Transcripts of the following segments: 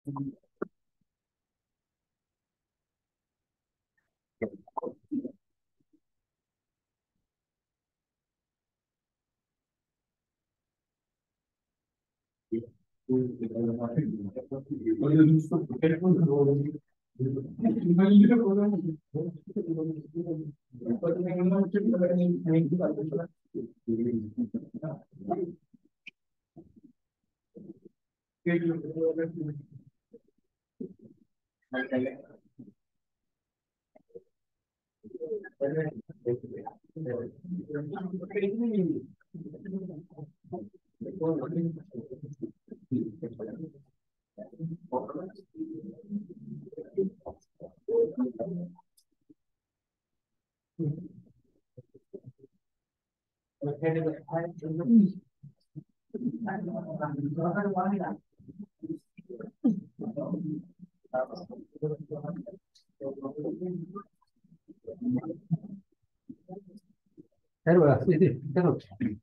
Taruh lah, sini, taruh.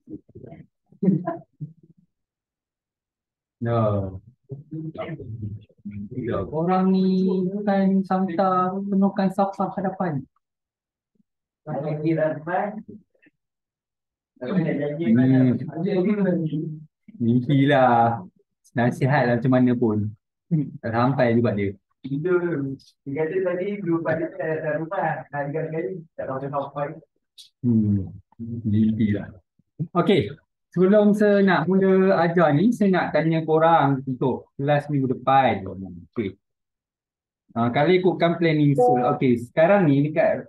No. Orang ni kan samta penuhkan saf-saf hadapan. Mimpi lah. Nasihat lah macam mana pun. Tak sampai juga dia. Dia kata tadi dua pada dalam rumah. Hari-hari tak tahu macam apa. Mimpi lah. Okey. Sebelum saya nak mula ajar ni, saya nak tanya korang untuk kelas minggu depan. Okey. Kalau ikutkan planning, okey, sekarang ni dekat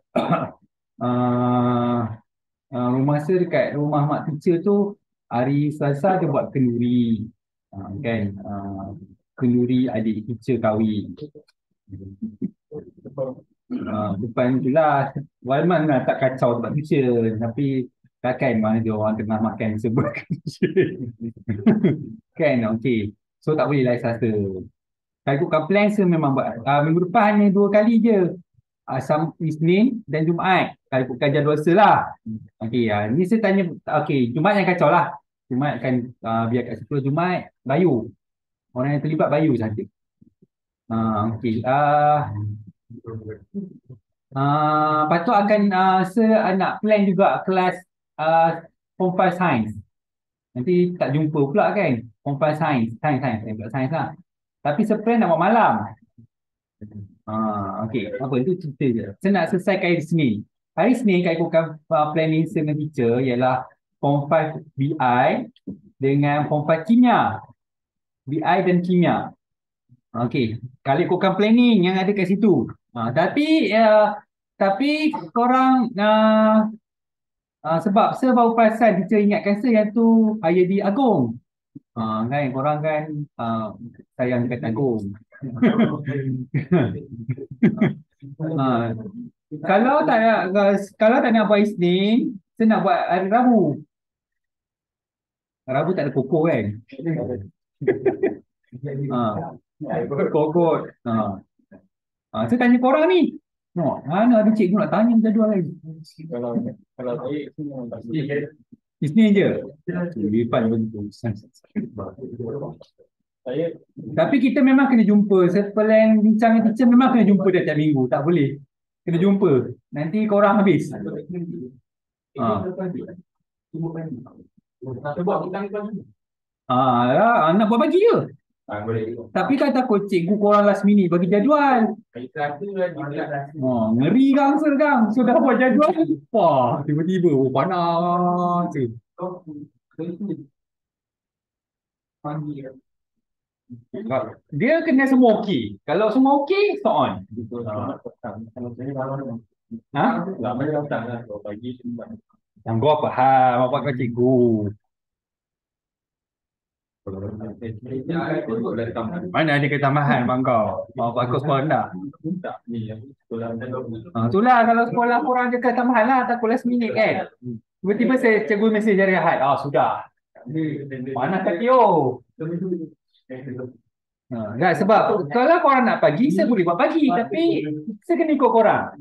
rumah saya, dekat rumah mak teacher tu, hari Selasa dia buat kenduri. Kan? Kenduri adik teacher kahwin. Depan tu lah, Walman lah tak kacau tempat teacher, tapi takkan mana dia orang tengah makan sebuah kan, okey. So tak boleh lah Selasa. Kalau ikutkan plan saya memang buat minggu depan hanya 2 kali je. Isnin dan Jumaat. Kalau ikutkan jadual saya lah. Okey, ni saya tanya, okey, Jumaat yang kacau lah. Jumaat kan biar kat situ Jumaat bayu. Orang yang terlibat bayu saja. Okey. Lepas tu akan saya nak plan juga kelas Form 5 Science. Nanti tak jumpa pula kan. Form 5 Science. Science lah. Tapi saya plan nak buat malam. Okey. Apa itu cerita je. Saya nak selesaikan hari Senin. Hari Senin kalau ikutkan planning saya dengan teacher ialah Form 5 BI dengan Form 5 Kimia. BI dan Kimia. Okey. Kalau ikutkan planning yang ada kat situ. Tapi korang sebab saya baru perasan teacher ingatkan saya yang tu Ayadi Agong. Kan korang kan sayang dekat Agong. Kalau tak nak buat Isnin, saya nak buat hari Rabu. Rabu tak ada pokok kan? Pokok. Saya tanya korang ni. Mana ada cikgu nak tanya jadual lagi? Kalau saya Isnin je. Lipat betul. Tapi kita memang kena jumpa. Plan bincang dengan teacher memang kena jumpa tiap minggu. Tak boleh. Kena jumpa. Nanti korang habis. Nak buat pagi je. Tapi kan takut cikgu korang last minute bagi jadual. Ngeri gang sekarang. Sudah buat jadual. Wah, tiba-tiba panas. Dia kena semua okey. Kalau semua okey, so on. Yang gua faham apa kau cikgu. Mana ada ketambahan bang kau? Mau aku sekolah dah. Itulah kalau sekolah kurang je ketambahan lah, tak last minute kan. Tiba-tiba saya cikgu mesej dari Ahad. Sudah. Mana kaki tak, sebab kalau korang nak pagi, saya boleh buat pagi. Tapi saya kena ikut korang.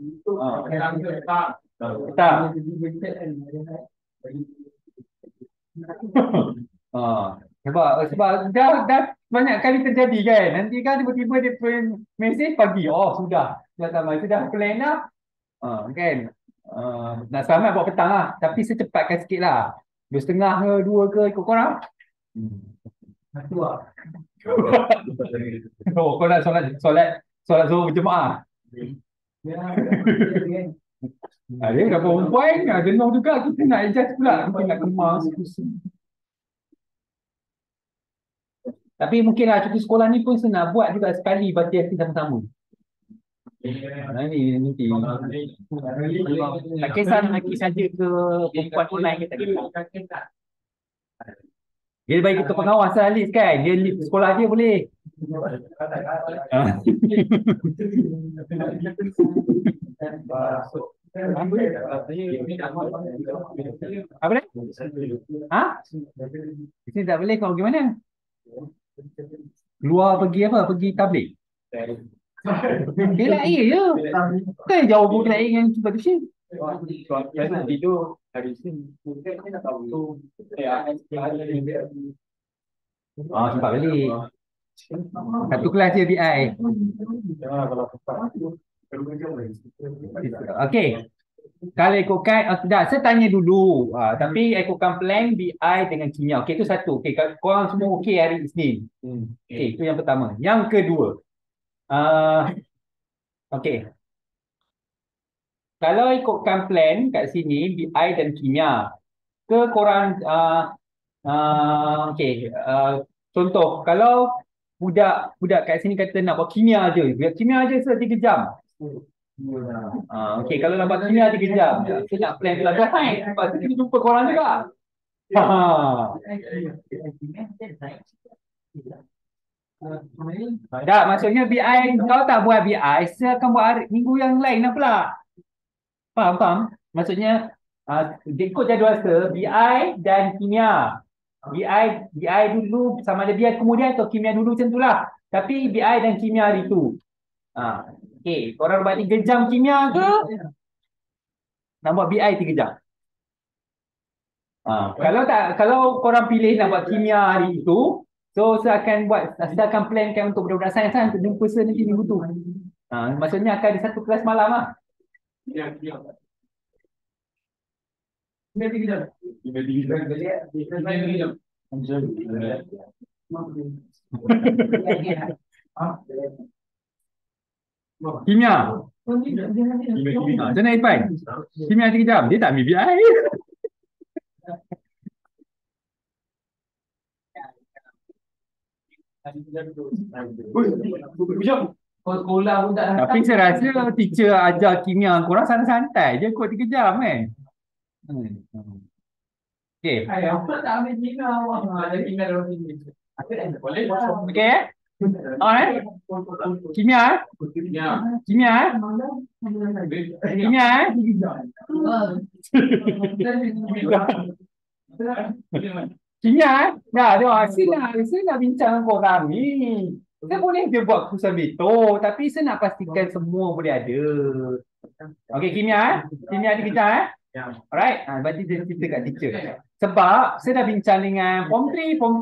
Tak. Sebab dah banyak kali terjadi kan. Nanti kan tiba-tiba dia mesej pagi. Oh, sudah tamat. Sudah plan dah. Kan. Nak selamat buat petang lah. Tapi secepatkan sikit lah. 2:30 ke 2 ke ikut korang. Satu lah. Oh, kau nak solat zuhur berjemaah. Dia dah perempuan. Jenuh juga. Kita nak adjust pula. Kita nak kemas. Tapi mungkinlah cuti sekolah ni pun senang buat juga sekali baca yasin sama-sama. Ni nanti. Tak kisah lelaki saja ke perempuan online ke tak kisah. Dia bagi kita pengawas lah Liz kan. Dia leave sekolah dia boleh. Apa dia? Ha? Di sini tak boleh kau pergi mana? Keluar pergi apa? Pergi tablik. Dia lain je. Kan jauh pun lain dengan kita tu sih. Tidur hari Isnin. Sempat balik. Satu kelas je BI. Okey. Kalau ikutkan, tak, saya tanya dulu. Tapi ikutkan plan BI dengan kimia. Okey, itu satu. Okey, korang semua okey hari Isnin. Okey, itu yang pertama. Yang kedua. Okey. Kalau ikutkan plan kat sini BI dan kimia. Ke korang okey, contoh kalau budak kat sini kata nak buat kimia je. Kimia je 3 jam. Okey, kalau nak buat kimia 3 jam. Saya nak plan pelajar sains. Lepas tu kita jumpa korang juga. Tak, maksudnya BI, kau tak buat BI, saya akan buat minggu yang lain lah pula. Faham? Maksudnya, ikut jadual saya, BI dan kimia. BI dulu sama ada BI kemudian atau kimia dulu macam itulah. Tapi BI dan kimia hari tu. Okey, korang buat 3 jam kimia ke? Nak buat BI 3 jam. Kalau korang pilih nak buat kimia hari itu, so saya akan plankan untuk budak-budak sains untuk jumpa saya nanti minggu tu. Maksudnya akan ada satu kelas malam lah. Kimia. Macam mana Irfan? Kimia 3 jam. Dia tak ambil BI. Sekolah pun tak. Tapi saya rasa teacher ajar kimia korang santai-santai je kot 3 jam kan. Okey. Apa tak ambil kimia awak? Ada kimia dalam sini. Boleh? Okey. Kimia? Kimia? Kimia? Kimia? Ya, saya nak bincang dengan korang ni. Saya boleh dia buat kursus betul, tapi saya nak pastikan semua boleh ada. Okey, kimia? Kimia 3 jam Alright, berarti dia cerita kat teacher. Sebab saya dah bincang dengan form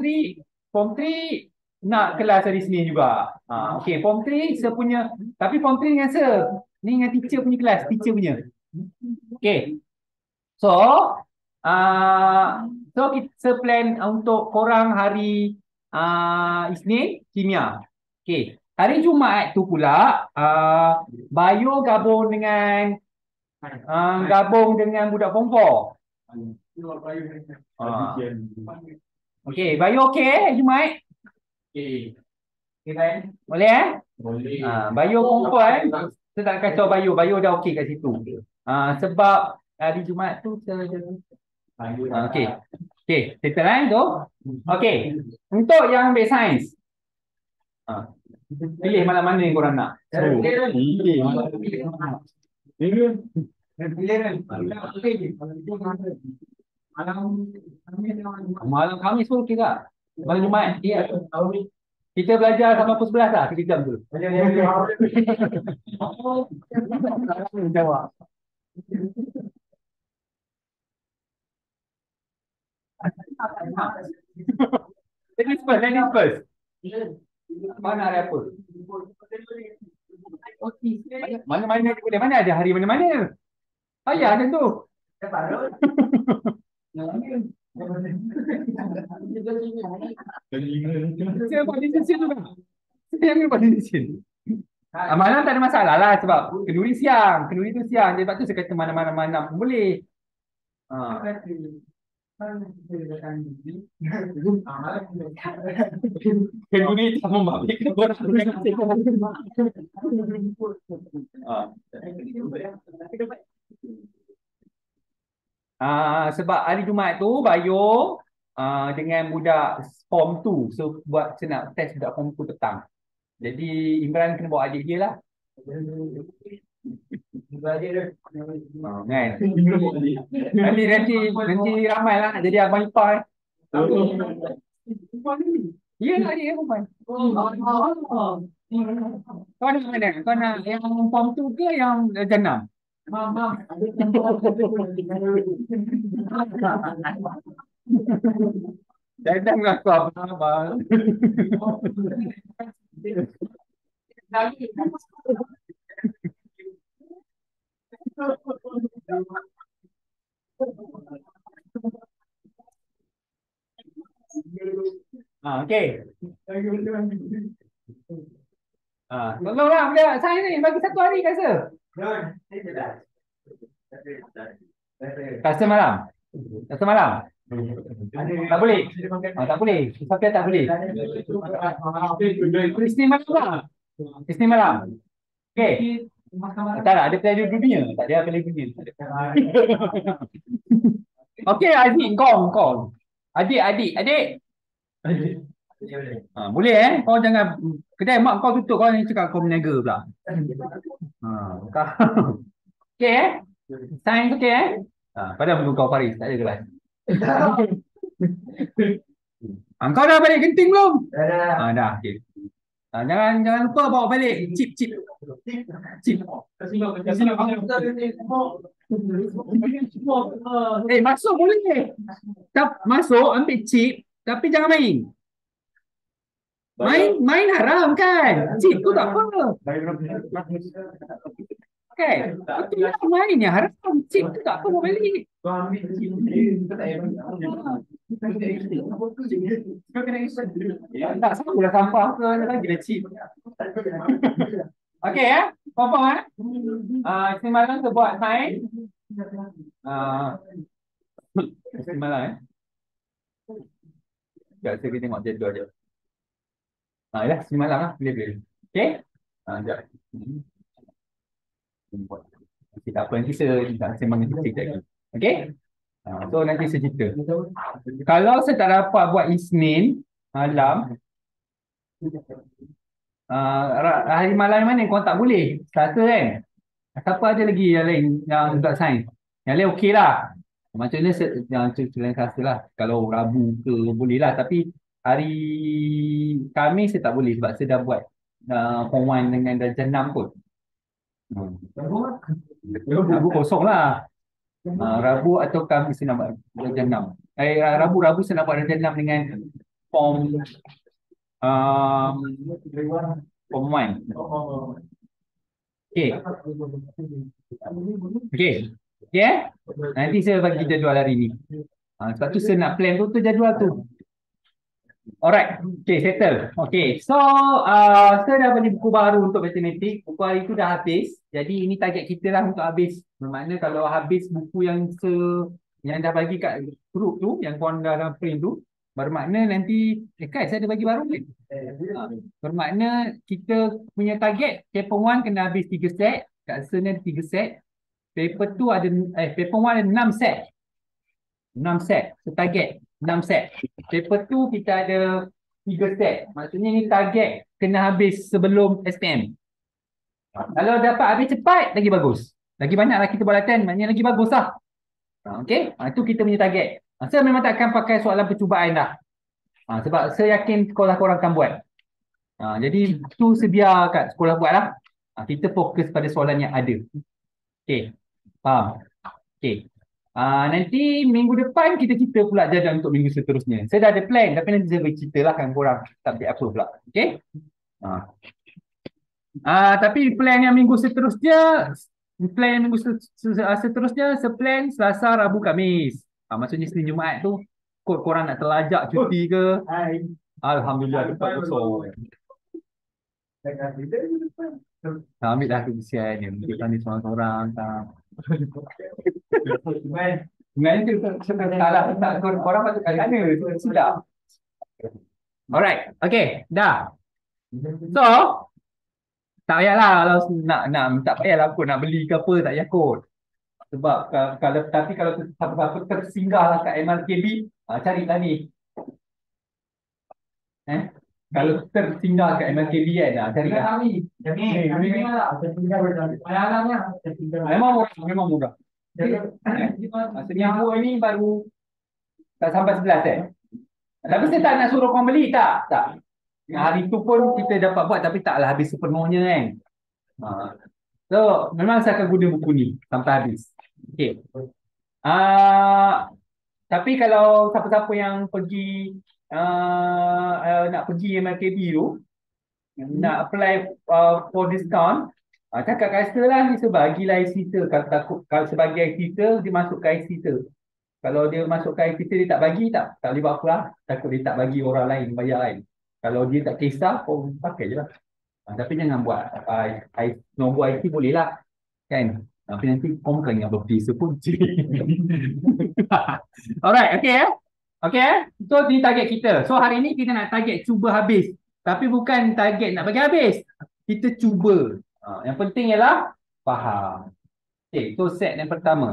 3 nak kelas hari Senin juga. Okey, form 3 saya punya, tapi form 3 dengan saya. Ni dengan teacher punya kelas, teacher punya. Okey. So, kita plan untuk korang hari Isnin kimia. Okey. Hari Jumaat tu pula bio gabung dengan budak form 4. Okey, bio okey Jumaat? Okey. Boleh Boleh. Bio perempuan, saya tak kacau bio. Bio dah okey kat situ. Sebab hari Jumaat tu okey. Okey, settle tu. Okey. Untuk yang ambil sains. Pilih malam mana yang korang nak. Malam Khamis pun okey tak? Malam Jumaat? Ya. Kita belajar sampai pukul 11 lah, 3 jam tu. Jawab. Ladies first. Mana hari apa? Mana-mana je boleh. Mana ada hari mana-mana? Ayah ada tu. Saya buat decision juga. Saya ambil buat decision. Malam tak ada masalah lah sebab kenduri siang. Kenduri tu siang. Sebab tu saya kata mana-mana malam pun boleh. Kenduri tak membabitkan orang. Sebab hari Jumaat tu Bayu dengan budak form 2. So buat senang test budak form 2 petang. Jadi Imran kena bawa adik dia lah. Kan? Nanti ramai lah nak jadi abang ipar. Ya lah dia perempuan. Kau nak mana? Kau nak yang form 2 ke yang jenam? Jangan mengaku abang-abang. Okey. Tolonglah budak saya ni bagi satu hari kasa. Kasa malam. Kasa malam. Tak boleh. Tak boleh. Sampai tak boleh. Isnin malam lah. Isnin malam. Okey. Tak ada pelajar dunia. Tak ada pelajar dunia. Okey, adik kau. Adik. Boleh kau jangan kedai mak kau tutup kau ni cakap kau berniaga pula. Okey Sains okey padahal belum kau Faris tak ada kelas. Kau dah balik genting belum? Dah okey. Jangan lupa bawa balik chip. Masuk boleh. Masuk ambil chip tapi jangan main. Main haram kan? Chip tu tak apa. Okay. Itu lah main yang haram. Chip tu tak apa bawa balik. Tak sama lah sampah ke lagi dah chip. Okay Faham semalam tu buat sains. Semalam sekejap saya tengok jadual je. Yalah semalam lah boleh. Okay sekejap. Okay, tak apa nanti saya sembang dengan cerita lagi. Okay so nanti saya cerita. Kalau saya tak dapat buat Isnin malam hari malam mana kau tak boleh Selasa kan. Siapa ada lagi yang lain yang budak sains? Yang lain okey lah. Macam ni yang selain Selasa lah. Kalau Rabu ke boleh lah. Tapi hari Khamis saya tak boleh sebab saya dah buat form 1 dengan darjah 6 pun. Rabu kosong lah. Rabu atau Khamis saya nak buat darjah 6. Rabu saya nak buat darjah 6 dengan form 1. Okay. Nanti saya bagi jadual hari ni. Sebab tu saya nak plan tu jadual tu. Alright. Okay, settle. Okay. So, saya dah beli buku baru untuk matematik. Buku hari tu dah habis. Jadi, ini target kita lah untuk habis. Bermakna kalau habis buku yang dah bagi kat group tu, yang korang dah print tu, bermakna nanti, kan saya ada bagi baru kan? Bermakna kita punya target, paper 1 kena habis 3 set. Kat sana ada 3 set. Paper 2 ada, paper 1 ada 6 set. 6 set. So, target 6 set. Paper 2 kita ada 3 set. Maksudnya ni target kena habis sebelum SPM. Kalau dapat habis cepat, lagi bagus. Lagi banyaklah kita buat latihan, maknanya lagi bagus lah. Okay, itu kita punya target. Saya memang tak akan pakai soalan percubaan dah. Sebab saya yakin sekolah korang akan buat. Jadi tu sedia kat sekolah buat lah. Kita fokus pada soalan yang ada. Okay, faham? Okay. Nanti minggu depan kita cerita pula jadual untuk minggu seterusnya. Saya dah ada plan tapi nanti saya bercerita lah kan korang. Tak apa pula. Okay? Ah. Tapi plan yang minggu seterusnya, seterusnya seplan Selasa, Rabu, Khamis. Maksudnya Senin Jumaat tu korang nak terlajak cuti ke? Hai. Alhamdulillah tempat kosong. Ambil dah kesian ni. Kita ni seorang-seorang tak. Sebenarnya tu salah tak korang patut kat sana. Sudah. Alright. Okay. Dah. So, tak payahlah kalau nak tak payahlah kot nak beli ke apa, tak payah kot. Sebab kalau apa-apa tersinggah lah kat MRKB, carilah ni. Kalau tersinggah kat MRKB kan, carilah. Memang murah. Seribu ini baru tak sampai 11 Tapi saya tak nak suruh kau beli, tak. Hari tu pun kita dapat buat tapi taklah habis sepenuhnya kan. So memang saya akan guna buku ni sampai habis. Okay. Tapi kalau siapa-siapa yang pergi nak pergi MLKB tu, nak apply for discount, cakap kat Esther lah, dia bagilah IC-ter. Kalau sebagai IC-ter, dia masuk ke IC-ter. Kalau dia masuk ke IC-ter, dia tak bagi, tak boleh buat apa lah. Takut dia tak bagi orang lain, bayar lain. Kalau dia tak kisah, pakai je lah. Tapi jangan buat nombor IC boleh lah. Kan? Tapi nanti kau bukan ingat birthday pun. Alright, okay. Okay. So, ini target kita. So, hari ni kita nak target cuba habis. Tapi bukan target nak bagi habis. Kita cuba. Yang penting ialah faham. Okay, so set yang pertama.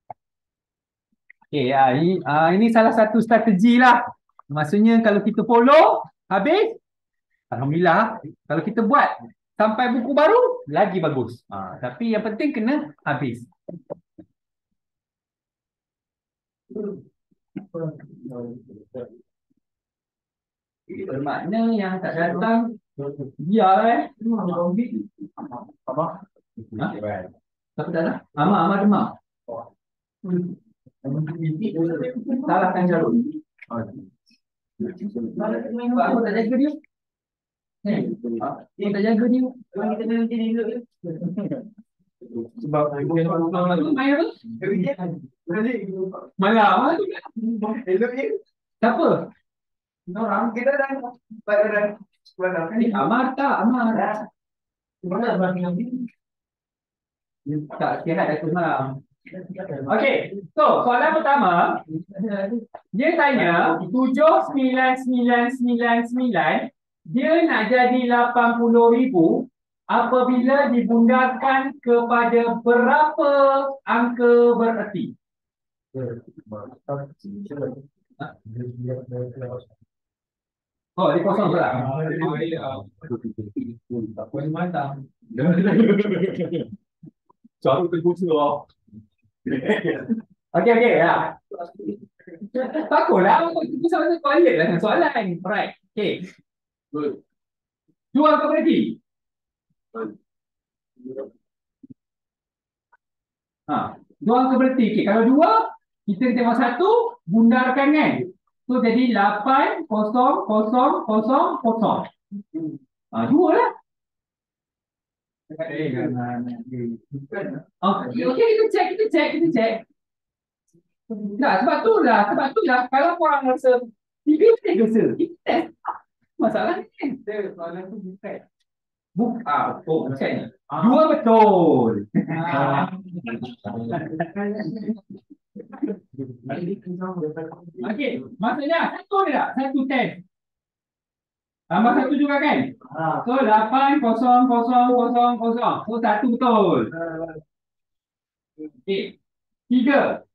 Okay, ini salah satu strategi lah. Maksudnya kalau kita follow, habis, Alhamdulillah. Kalau kita buat sampai buku baru, lagi bagus. Tapi yang penting kena habis. Bermakna yang tak datang, biar Apa? Siapa tak ada? Amak demam. Salahkan Jarul. Aku tak jaga dia. Dia tak jaga dia. Kita nanti dia duduk. Sebab main apa? Malam. Elok dia. Siapa? Orang kita dah Amar tak? Amar. Mana abang ni? Tak sihat aku malam. Okey, so soalan pertama, dia tanya 799999 dia nak jadi 80,000 apabila dibundarkan kepada berapa angka bererti? Oh, dia kosong pula. Tak boleh mantap. Cara terkuasa lah. Okey, ya. Takutlah. Kita sama-sama kualiti lah soalan. Alright. Okey. Dua angka berarti. Dua angka berarti. Okay. Kalau dua, kita tengok satu, bundarkan kan. So jadi 8, 0, 0, 0, 0. Dua lah. Okey, kita cek. Nah, sebab tu lah. Kalau korang rasa tiga rasa, kita test. Masalah ni. Soalan tu bukan. Bukan. Dua betul. Okey, maksudnya satu dia tak? Satu test. Tambah satu juga kan? So 8, 0, 0, 0, 0. So satu betul. Okey. 3.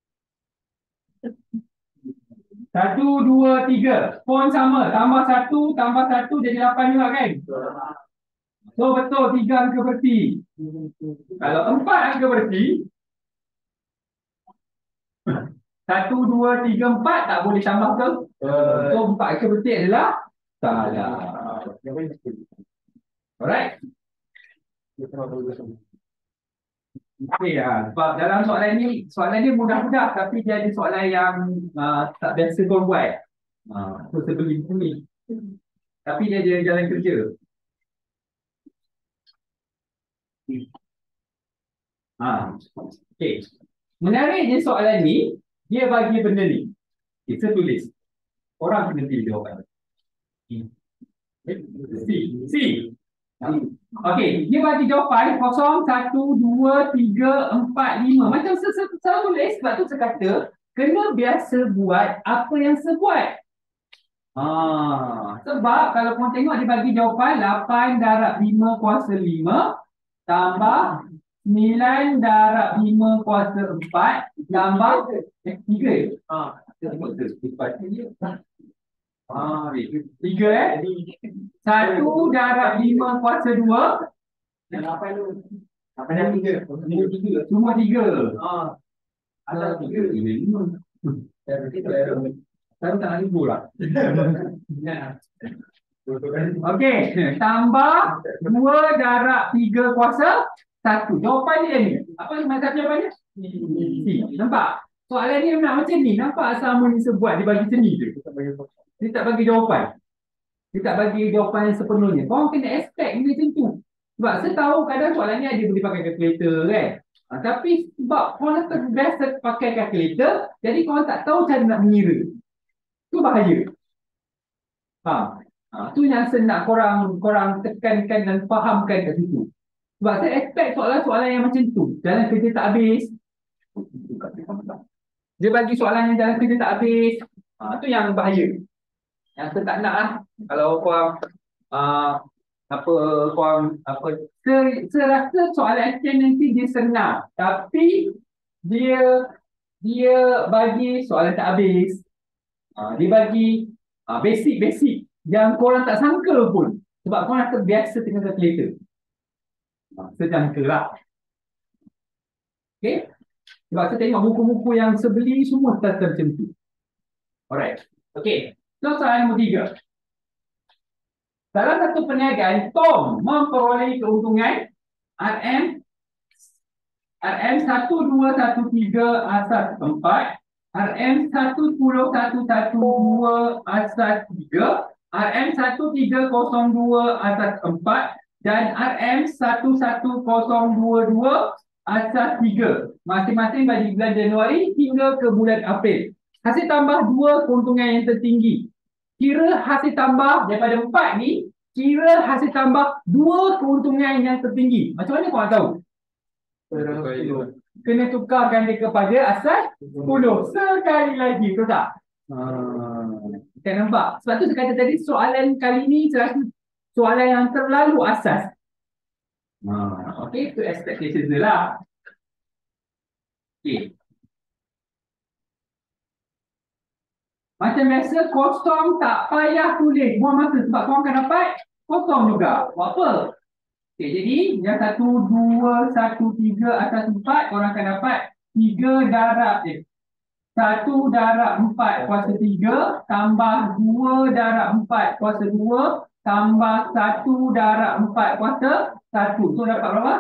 1, 2, 3. Pon sama. Tambah satu jadi 8 juga kan? So betul 3 angka berti. Kalau 4 angka berti, 1, 2, 3, 4 tak boleh tambah ke? So 4 angka berti adalah salah. Alright. Okey, sebab dalam soalan ni mudah-mudah tapi dia ada soalan yang tak biasa kau buat. So sebelum ni. Tapi dia ada jalan kerja. Okey. Menariknya soalan ni, dia bagi benda ni. Kita tulis. Orang kena pilih jawapan. C. C. Okey, dia bagi jawapan 0, 1, 2, 3, 4, 5. Macam saya tulis, sebab tu saya kata kena biasa buat apa yang saya buat. Sebab kalau korang tengok dia bagi jawapan 8 darab 5 kuasa 5 tambah 9 darab 5 kuasa 4 tambah 3. Tiga 1 darab 5 kuasa 2. Apa tu? Apa dah tiga? Cuma 3. Ada tiga. Saya tak nak libur lah. Okey, tambah 2 darab 3 kuasa 1. Jawapan dia ni. Apa macam jawapannya? C. Nampak? Soalan ni nak macam ni. Nampak asal ni sebuat dia bagi seni je. Dia tak bagi jawapan. Dia tak bagi jawapan yang sepenuhnya. Korang kena expect dia macam tu. Sebab saya tahu kadang soalan ni ada boleh pakai kalkulator kan. Tapi sebab korang terbiasa pakai kalkulator, jadi korang tak tahu cara nak mengira. Itu bahaya. Tu yang saya nak korang tekankan dan fahamkan kat situ. Sebab saya expect soalan-soalan yang macam tu. Jalan kerja tak habis. Dia bagi soalan yang jalan kerja tak habis. Tu yang bahaya. Yang saya tak nak lah. Kalau korang saya rasa soalan action nanti dia senang. Tapi dia bagi soalan tak habis. Dia bagi basic yang korang tak sangka pun. Sebab korang dah terbiasa dengan kalkulator. Sejangka lah. Okay. Sebab saya tengok buku-buku yang saya beli semua start macam tu. Alright. Okay. So soalan nombor 3. Salah satu perniagaan, Tom memperoleh keuntungan RM 1213 asas 4, RM 10112 asas 3, RM 1302 asas 4 dan RM 11022 asas 3. Masing-masing bagi bulan Januari hingga ke bulan April. Hasil tambah 2 keuntungan yang tertinggi. Kira hasil tambah daripada 4 ni, kira hasil tambah 2 keuntungan yang tertinggi. Macam mana korang tahu? Kena tukarkan dia kepada asas 10. Sekali lagi, betul tak? Kita nampak. Sebab tu saya kata tadi soalan kali ni saya rasa soalan yang terlalu asas. Okay, itu expectation dia lah. Okay. Macam biasa, kosong tak payah tulis. Buang masa sebab korang akan dapat kosong juga. Buat apa? Okay, jadi yang 1, 2, 1, 3 atas 4, korang akan dapat 3 darab 1 darab 4 kuasa 3 tambah 2 darab 4 kuasa 2 tambah 1 darab 4 kuasa 1. So dapat berapa?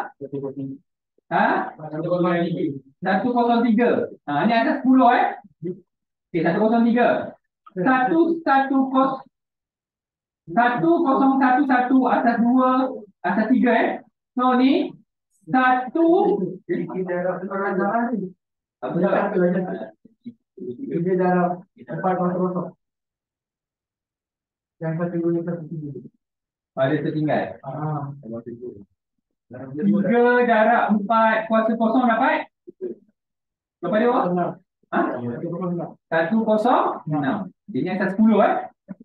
103. Ni atas 10 Okay, 103. 1011 atas 2 atas 3 So ni 1 apa dia darab 4 yang satu guna satu tiga. Ada tertinggal. 3 darab 4 kuasa kosong dapat? Berapa dia? 106. Ini atas 10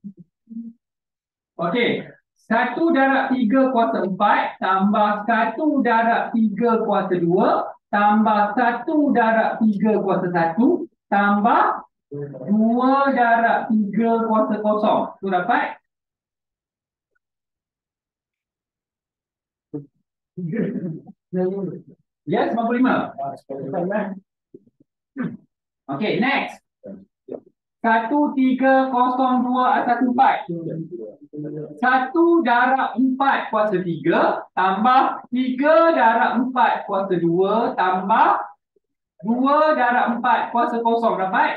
Okey. 1 darab 3 kuasa 4 tambah 1 darab 3 kuasa 2 tambah 1 darab 3 kuasa 1 tambah 2 darab 3 kuasa kosong. Tu dapat? Ya, 95. Okey, next. 1302/14. 1/4/3 tambah 3/4/2 tambah 2/4/0 dapat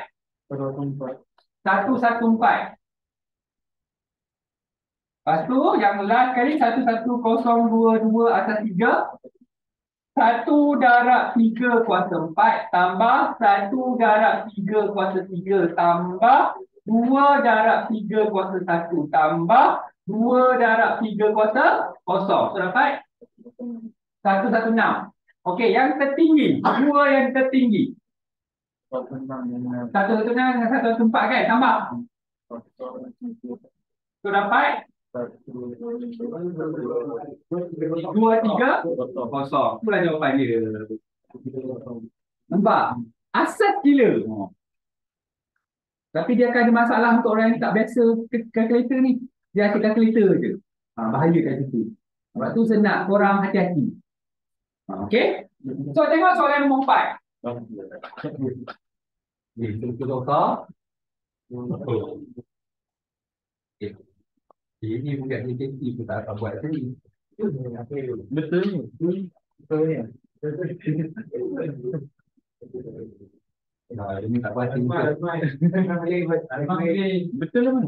114. Lepas tu yang last kali 11022/3. 1/3/4 tambah 1/3/3 tambah 2/3/1 tambah 2/3/0. So dapat 116. Okey, yang tertinggi. Dua yang tertinggi. 116 dengan 114 kan? Tambah. So dapat 23/0. Itulah jawapan dia. Nampak? Asal gila. Tapi dia akan ada masalah untuk orang yang tak biasa kalkulator ni. Dia asyik kalkulator je. Bahaya kat situ. Sebab tu saya nak korang hati-hati. Okey? So tengok soalan nombor 4. Betul tak? Ini bukan detektif pun tak buat tadi. Betul ni. Betul ni. Ini tak pasti. Betul lah.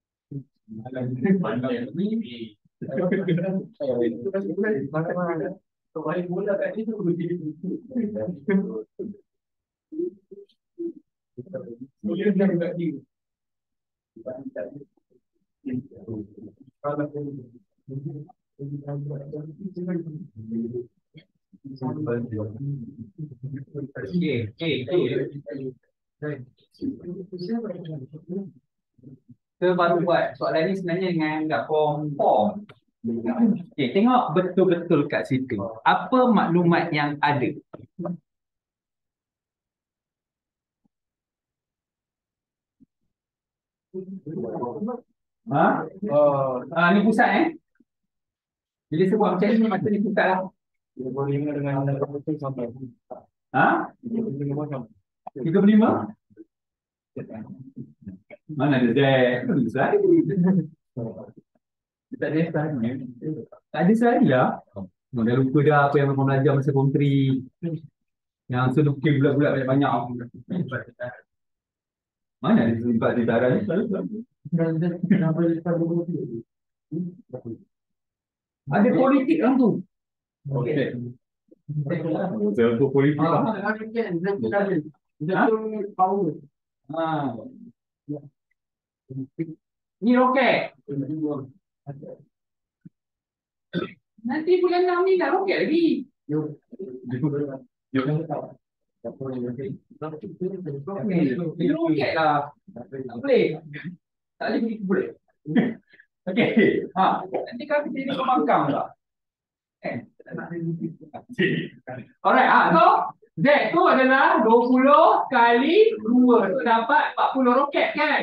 Kita baru buat soalan ni sebenarnya dengan enggak form. Okey, tengok betul-betul kat situ. Apa maklumat yang ada? Ni pusat Bila sebut macam ni masa ni pusat lah. 35 dengan 80 sampai. 35? Mana ada Zack? Tak ada sehari. Tak ada sehari lah. Dah lupa dah apa yang memang belajar masa form 3. Yang sedukir bulat-bulat banyak-banyak. Mana ada sebab di darah ni? Ada politik dalam tu. Okey. Untuk politik lah. Ni roket. Nanti bulan 6 ni dah roket lagi. Dia roket lah. Tak boleh. Tak boleh boleh. Okey. Nanti kami jadi pembangkang lah. Alright, so Z tu adalah 20 kali 2. So dapat 40 roket kan?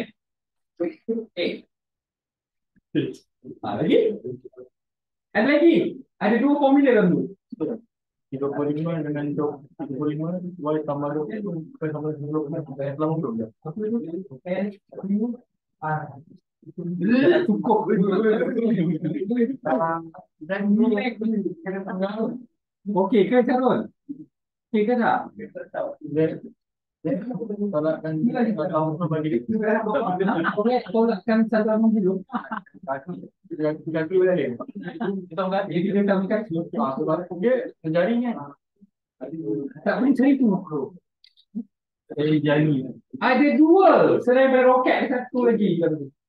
Lagi? Ada lagi? Ada dua formula dalam tu. 35 dengan 35 Y tambah 20 sama 10 Cukup. Okey ke Syarul? Okey ke tak? Tolakkan tolakkan salam dulu. Kita boleh. Kita enggak dia kami kan sebab dia jarinya. Tak boleh cari tu. Jari. Ada dua cerebral roket, satu lagi.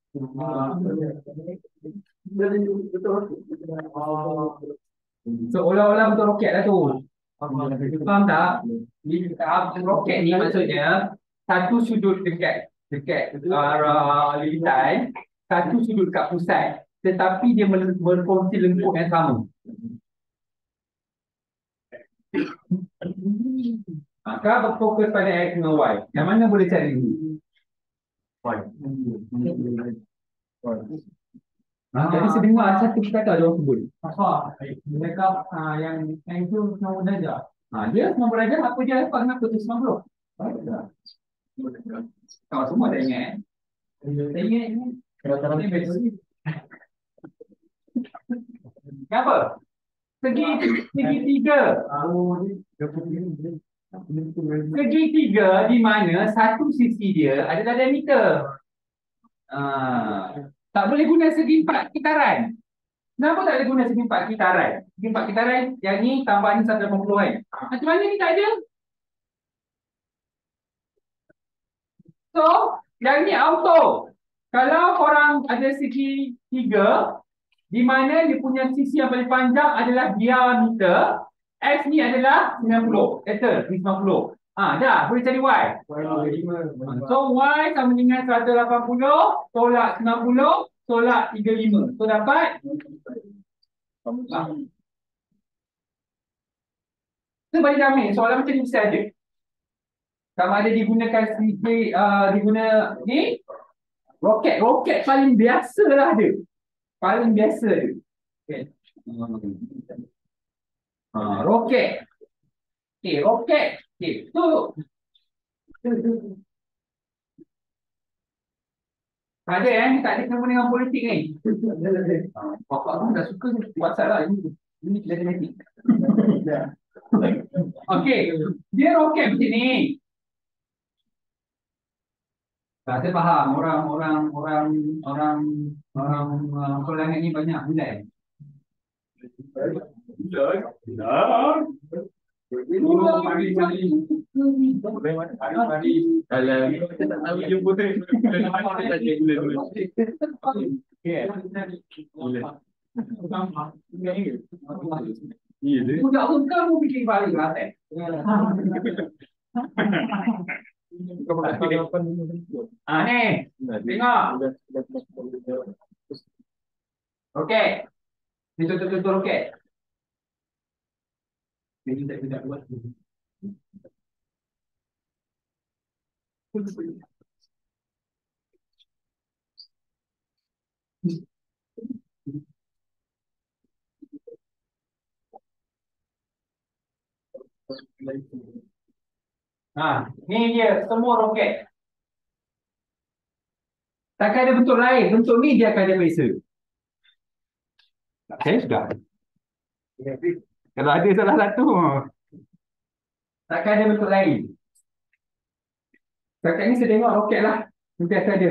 Seolah-olah betul roket lah tu. Faham tak? Roket ni maksudnya satu sudut dekat arah lintasan, satu sudut kat pusat, tetapi dia berfungsi lengkung yang sama. Maka berfokus pada X dengan Y. Yang mana boleh cari dulu? Jadi saya dengar satu kata dia orang sebut. Mereka yang itu semua belajar. Dia semua belajar, apa dia dapat kenapa tu 90? Kau semua tak ingat? Tak ingat? Rata-rata Ini betul. Kenapa? Segitiga. Segitiga di mana satu sisi dia adalah diameter. Tak boleh guna segi empat kitaran. Kenapa tak boleh guna segi empat kitaran? Segi empat kitaran, yang ni tambah ni 180 kan? Macam mana ni tak ada? So, yang ni auto. Kalau korang ada segi tiga, di mana dia punya sisi yang paling panjang adalah diameter, X ni adalah 90. Settle, ni 90. Dah, boleh cari Y. So, Y sama dengan 180 tolak 90 tolak 35. So, dapat itu balik damai. Soalan macam ni mesti ada. Sama ada digunakan diguna ni roket paling biasa lah dia. Paling biasa dia. Okay. Roket. Okay, roket. Okay, tu. Ada tak ada sama dengan politik ni. Bapak aku dah suka WhatsApp lah. Ini matematik. Okey, dia roket macam ni. Saya faham orang pelanggan ni banyak bulan. Budak tu kamu bikin balik lah teh. Ni, tengok. Okey. Ni betul okey. Ini tidak buat. Ni dia semua roket. Takkan ada bentuk lain. Bentuk ni dia akan ada beza. Saya sudah. Kalau ada salah satu, takkan ada bentuk lain. Setakat ni saya tengok roket lah. Nanti akan ada.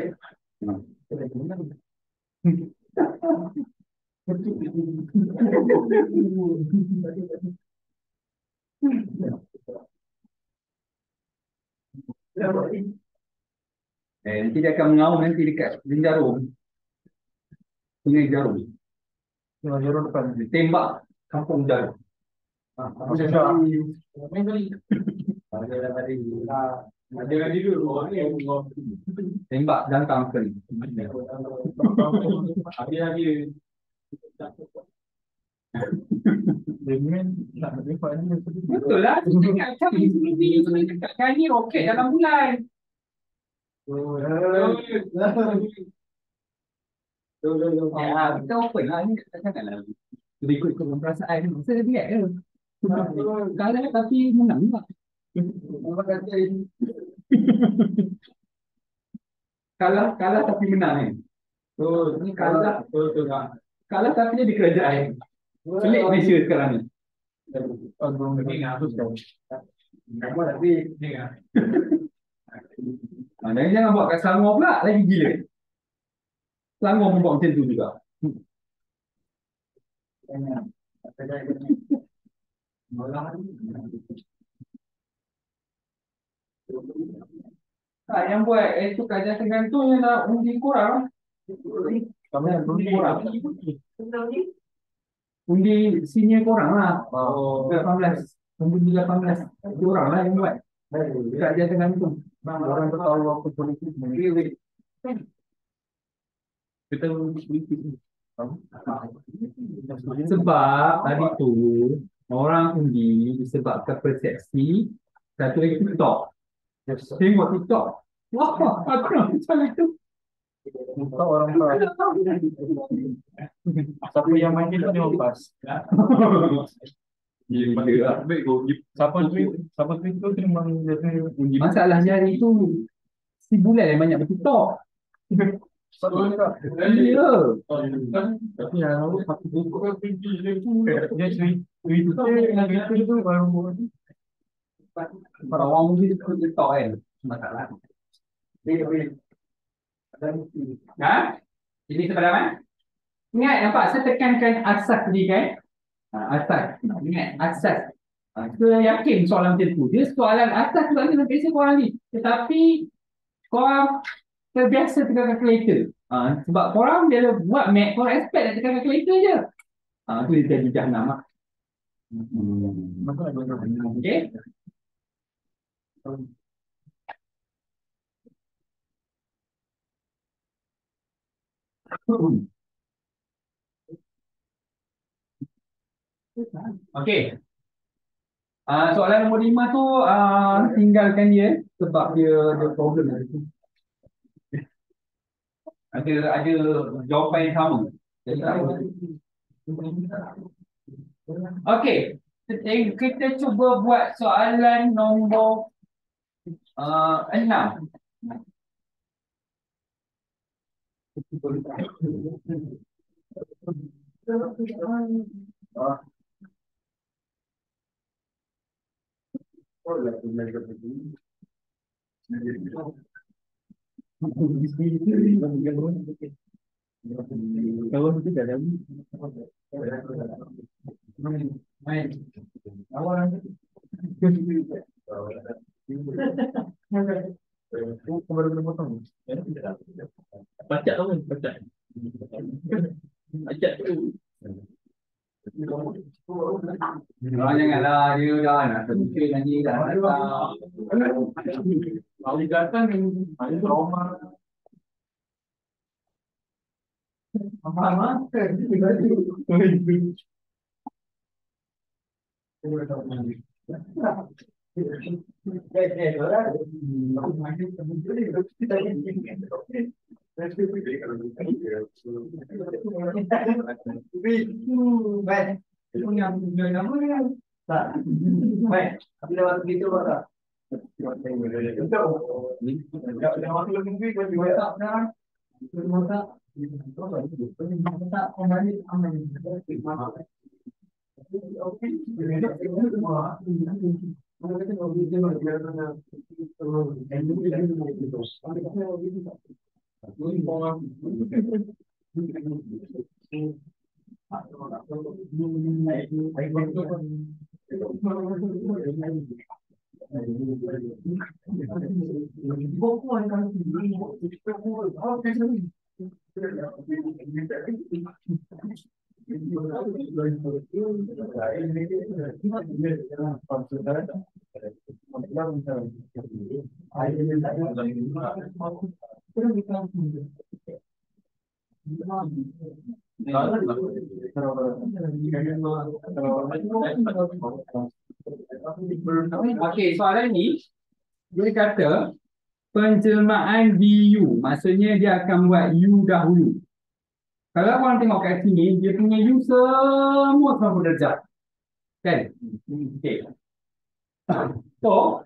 Nanti dia akan mengaum nanti dekat Jarum. Sungai Jarum. Sungai Jarum depan. Tembak kampung Jarum. Apa cakap? Ada lagi dulu. Tembak jangkang sekali. Ada lagi. Betul lah. Macam ini cakap ni roket dalam bulan. Kita open lah ni. Janganlah ikut perasaan. Saya biar ke. Kalah tapi menang tak? Kalah tapi menang ni. Ni kalah tapi dia di kerajaan. Pelik Malaysia sekarang ni. Jangan buat kat Selangor pula, lagi gila. Selangor pun buat macam tu juga. Yang buat itu kajian tergantung yang nak undi korang. Undi korang. Undi senior korang lah. 18. Undi 18. Itu orang lah yang buat. Kajian tergantung. Orang tu tahu apa politik. Kita politik. Sebab tadi tu orang undi disebabkan persepsi. Satu lagi TikTok. Tengok TikTok. Wah, aku nak macam itu. TikTok orang tahu. Siapa yang main itu dia lepas. Siapa tweet tu memang undi. Masalahnya hari itu si bulan yang banyak bertutur. Betul tak? Ya. Tapi yang lalu satu buku kan tinggi dia tu. Dia cerita dengan cerita tu baru Kalau orang mungkin dia bertutur kan. Masalah. Ha? Jadi sebenarnya mana? Ingat nampak saya tekankan asas tadi kan? Asas. Ingat asas. Saya yakin soalan macam tu. Dia soalan asas tu ada dalam biasa korang ni. Tetapi korang terbiasa tekan calculator. Sebab korang dia buat math, korang expect nak tekan calculator je. Tu dia jadi jahannam lah. Okay. Okay. Soalan nombor 5 tu tinggalkan dia sebab dia ada problem. Ada jawapan yang sama. Jadi okey. Kita cuba buat soalan nombor 6. baca tu kan, baca. Baca tu. Janganlah dia dah nak terfikir lagi dah. Kalau datang ada trauma. Mama, Okey, soalan ni dia kata penjelmaan DU, maksudnya dia akan buat U dahulu. Kalau korang tengok kat sini, dia punya U semua sama darjah. Kan? Okey. So,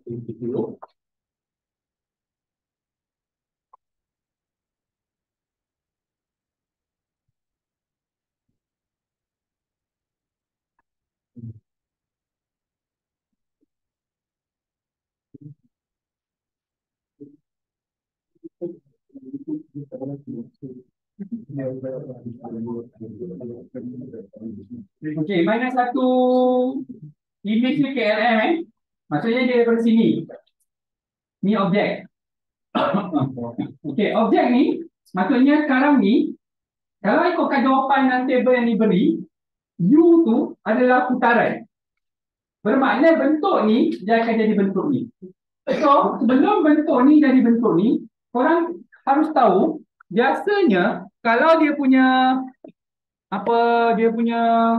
okey, minus satu image ni KLM maksudnya dia daripada sini. Ni objek. Okey, objek ni maksudnya sekarang ni kalau ikutkan jawapan dan table yang diberi, U tu adalah putaran. Bermakna bentuk ni dia akan jadi bentuk ni. So, sebelum bentuk ni jadi bentuk ni, korang harus tahu biasanya kalau dia punya dia punya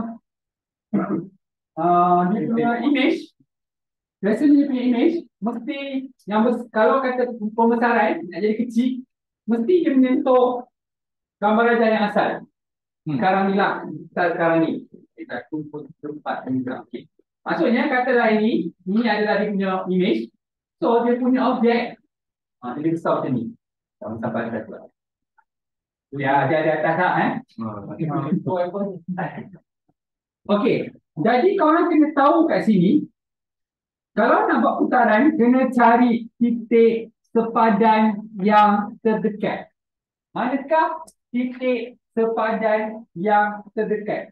image, biasanya dia punya image mesti kalau kata pembesaran nak jadi kecil, mesti dia menyentuh gambar rajah yang asal. Sekarang ni lah, sekarang ni. Kita kumpul tempat ni. Okay. Maksudnya kata lain ni adalah dia punya image. So dia punya objek Jadi besar macam ni. Sampai atas tu. Ya, ada atas tak Okey. Jadi korang kena tahu kat sini, kalau nak buat putaran, kena cari titik sepadan yang terdekat. Manakah titik sepadan yang terdekat?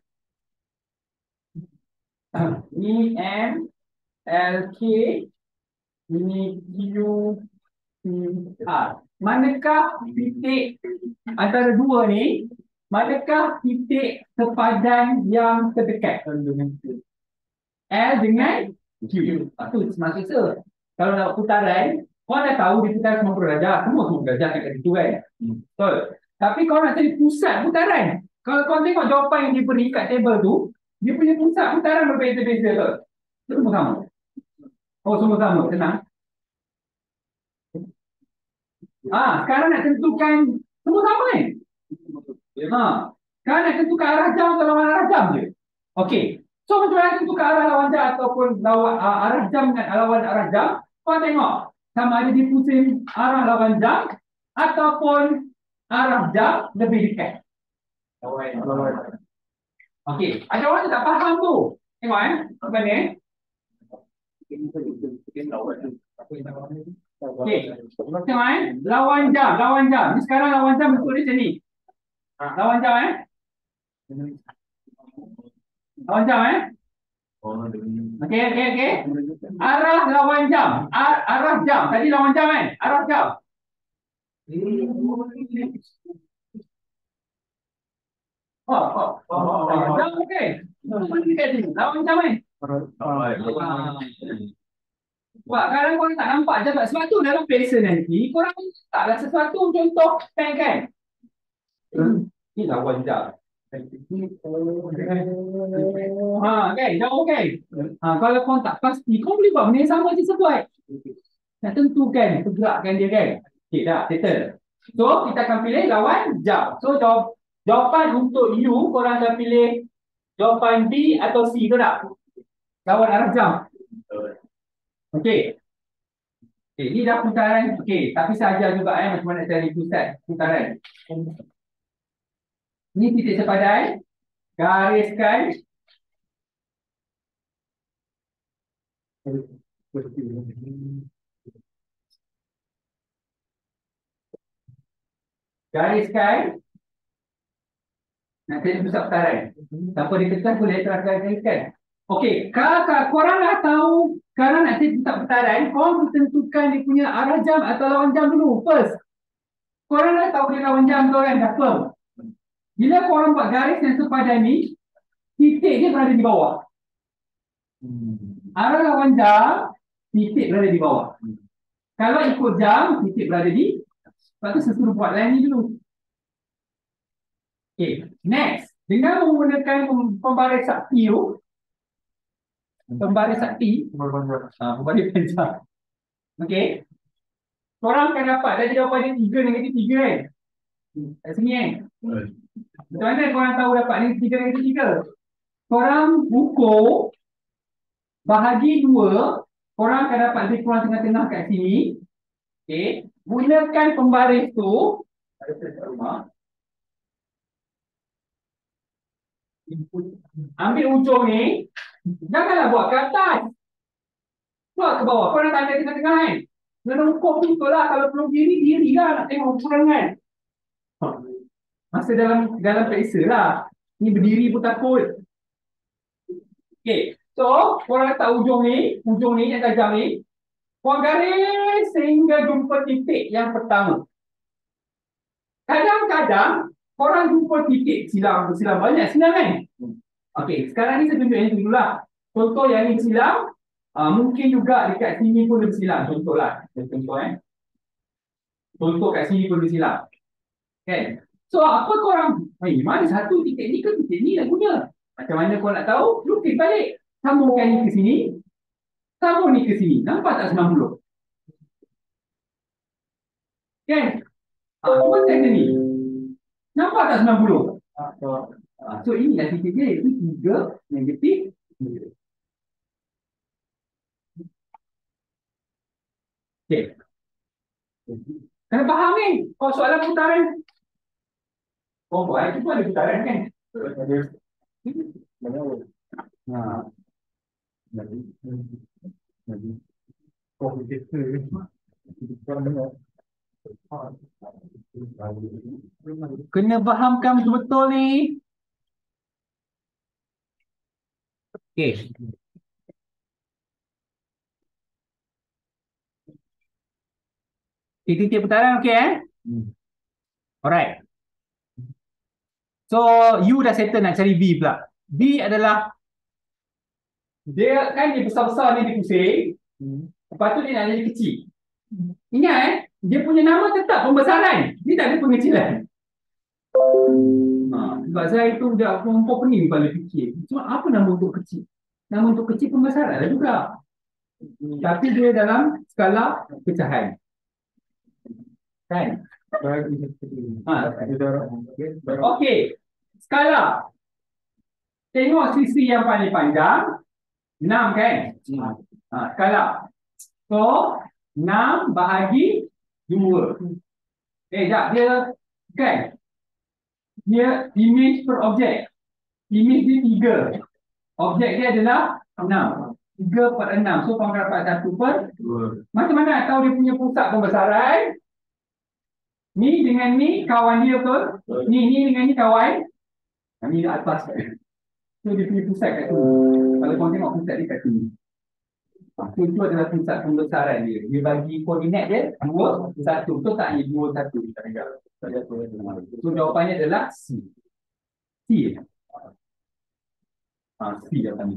Ini M, L, K, ini Q, P, R. Manakah titik antara dua ni, manakah titik sepadan yang terdekat? L dengan Q. Itu maksud saya. Kalau nak putaran, kau dah tahu dia putar 90 darjah. Semua 90 darjah kat situ kan. Betul. Tapi kau nak cari pusat putaran. Kalau kau tengok jawapan yang diberi kat table tu, dia punya pusat putaran berbeza-beza tu. Semua sama. Oh, semua sama. Tenang. Sekarang nak tentukan semua sama kan? Sekarang nak tentukan arah jam atau lawan arah jam je. Okey. So macam mana tentukan arah lawan jam ataupun lawan arah jam dengan lawan arah jam? Kau tengok sama ada di pusing arah lawan jam ataupun arah jam lebih dekat. Okey. Ada orang yang tak faham tu. Tengok apa ni? Okey. Tengok lawan jam, lawan jam. Ni sekarang lawan jam bentuk dia macam ni. Lawan jam lawan jam Okey. Arah lawan jam. Arah jam. Tadi lawan jam arah jam. Jam okey. Lawan jam Wah, kadang korang tak nampak je sebab tu dalam pesa nanti korang taklah sesuatu contoh pen kan. Ni lawan jam. Kan, jauh kan. Kalau korang tak pasti, kau boleh buat benda yang sama je sebuat. Nak tentukan pergerakan dia kan. Okey dah, settle. So, kita akan pilih lawan jam. So, jawapan untuk U, korang akan pilih jawapan B atau C ke tak? Lawan arah jam. Okey. Ini dah putaran. Okey, tapi saja juga macam mana cari pusat putaran. Ini titik sepadan. Gariskan. Gariskan. Nak cari pusat putaran. Tanpa ditekan boleh terangkan gariskan. Okey, kalau korang dah tahu sekarang nak cari pusat putaran, korang tentukan dia punya arah jam atau lawan jam dulu. First, korang dah tahu dia lawan jam tu kan, dah firm. Bila korang buat garis yang sepadan ni, titik dia berada di bawah. Arah lawan jam, titik berada di bawah. Kalau ikut jam, titik berada di. Sebab tu saya suruh buat line ni dulu. Okay, next. Dengan menggunakan pembaris sakti tu, pembaris sakti, pembaris pencak. Okay. Korang akan dapat, dah jawapan dia 3 negatif 3 kan? Kat sini kan? Macam mana korang tahu dapat negatif 3 negatif 3? Korang ukur bahagi 2, korang akan dapat lebih kurang tengah-tengah kat sini. Okay. Gunakan pembaris tu. Ada kat rumah. Ambil ujung ni. Janganlah buat ke atas. Buat ke bawah. Korang tak ada tengah-tengah kan? Kena ukur betul lah. Kalau belum diri lah nak tengok ukuran kan. Masa dalam periksa lah. Ni berdiri pun takut. Okay. So, korang letak ujung ni yang tajam ni. Korang garis sehingga jumpa titik yang pertama. Kadang-kadang korang jumpa titik silang banyak silang kan? Okey, sekarang ni saya tunjuk yang tu dulu lah. Contoh yang ni silang, mungkin juga dekat sini pun ada silang. Contoh lah. Contoh kat sini pun ada silang. Kan? So, apa korang? Mana satu titik ni ke titik ni nak guna? Macam mana korang nak tahu? Lukis balik. Sambungkan ni ke sini. Sambung ni ke sini. Nampak tak 90? Kan? Cuba cek ni. Nampak tak 90? So inilah titik dia. Itu 3 negatif 3. Okay. Kena faham ni. Kalau soalan putaran. Oh, buat itu pun ada putaran kan? Ha. Kena fahamkan betul-betul ni. Okey. Titik putaran okey Alright. So, you dah settle nak cari B pula. B adalah dia kan dia besar-besar ni dia pusing. Lepas tu dia nak jadi kecil. Ingat dia punya nama tetap pembesaran. Dia tak ada pengecilan. Sebab saya itu dah perempuan pening kepala fikir. Cuma apa nama untuk kecil? Nama untuk kecil pembesaran lah juga. Tapi dia dalam skala pecahan. Kan? Okey. Skala. Tengok sisi yang paling panjang. 6 kan? Skala. So, 6 bahagi 2. Sekejap. Dia kan? Dia image per objek. Image dia 3. Objek dia adalah 6. 3 per 6. So, kamu dapat 1 per 2. Macam mana nak tahu dia punya pusat pembesaran? Ni dengan ni kawan dia betul? Ni dengan ni kawan. Ni kat atas. So, dia punya pusat kat sini. Kalau korang tengok pusat dia kat sini. So, itu adalah pusat pembesaran dia. Dia bagi koordinat dia 2, 1. Betul tak ni 2, 1? So, jawapannya adalah C. C. C jawapan ni.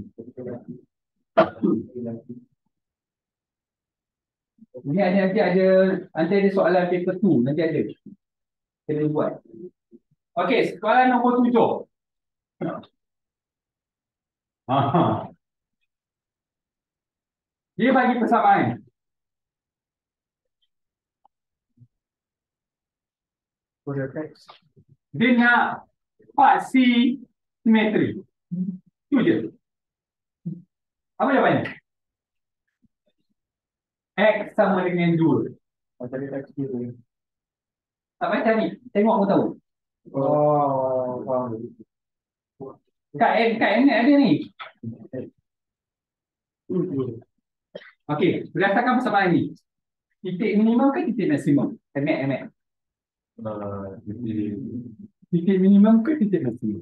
Ini nanti ada soalan paper 2. Nanti ada. Kena buat. Okey, soalan nombor 7. Dia bagi persamaan. Dia nak paksi simetri. Itu je. Apa jawapannya? X sama dengan 2. Tak payah cari. Tengok pun tahu. Kat ni ada ni. Okey, berdasarkan persamaan ni. Titik minimum ke titik maksimum? MX. Titik minimum ke titik maksimum?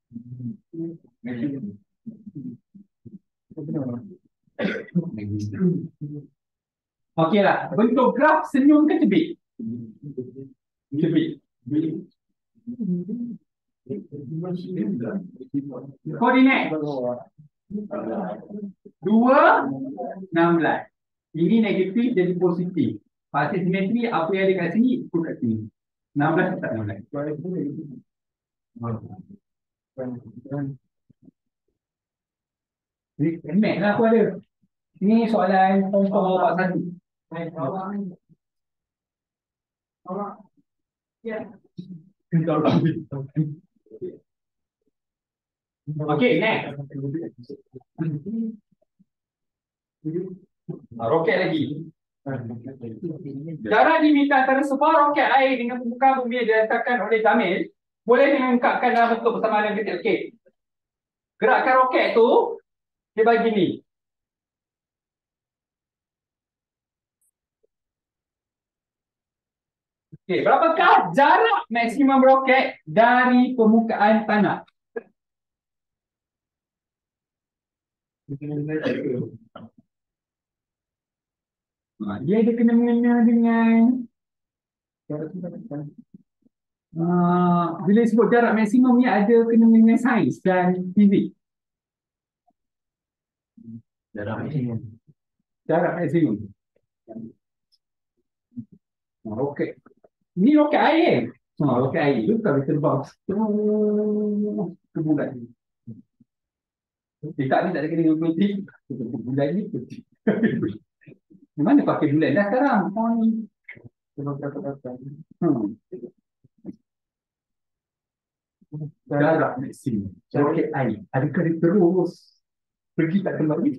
Okey lah. Bentuk graf senyum ke cebik? Cebik. Koordinat 2, 16. Ini negatif jadi positif. Pasal simetri apa yang ada kat sini ikut kat sini. 16 tetap 16. Ini lah aku ada. Ini soalan nombor 41. Ya. Okey, next. Roket lagi. Jarak diminta antara sebuah roket air dengan permukaan bumi yang dirasakan oleh Jamil boleh diungkapkan dalam bentuk persamaan yang kecil. Okey. Gerakan roket tu dia bagi ni. Okey, berapakah jarak maksimum roket dari permukaan tanah? Dia ada kena-mengena dengan bila sebut jarak maksimum ni ada kena-mengena sains dan fizik. Jarak maksimum. Roket. Ni roket air. Roket air tu kalau terbang ke bulan. Tak ni tak ada kena dengan politik. Bulan ni politik. Mana pakai bulan dah sekarang? Jarak maksimum. Roket air. Adakah dia terus pergi tak kembali?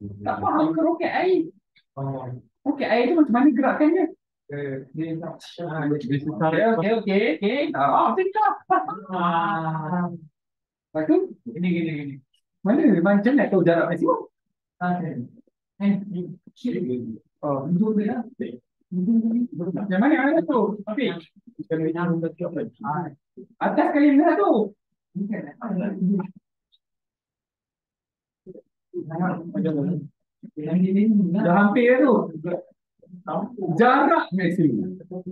Tak faham ke roket air? Roket air tu macam mana gerakannya? Okey. Macam dah. Lepas tu, gini. Mana macam nak tahu jarak maksimum? Dua dia. Macam mana tu? Afiq? Atas kali mana tu? Dah hampir tu. Jarak maksimum.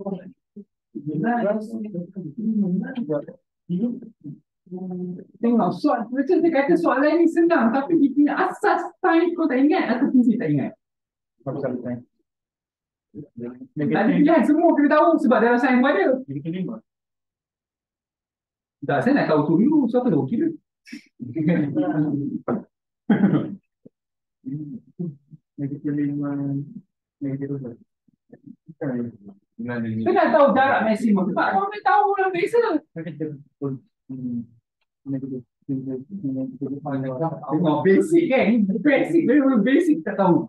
Tengok soal macam dia kata soalan ni senang tapi dia punya asas time kau tak ingat atau fungsi tak ingat. Ada pilihan semua kena tahu sebab dalam sains pun ada. Tak, saya nak tahu tu dulu. Siapa tahu kira? Saya nak tahu jarak maksimum. Sebab orang tak tahu lah biasa. Tengok basic kan? Basic, very basic tak tahu.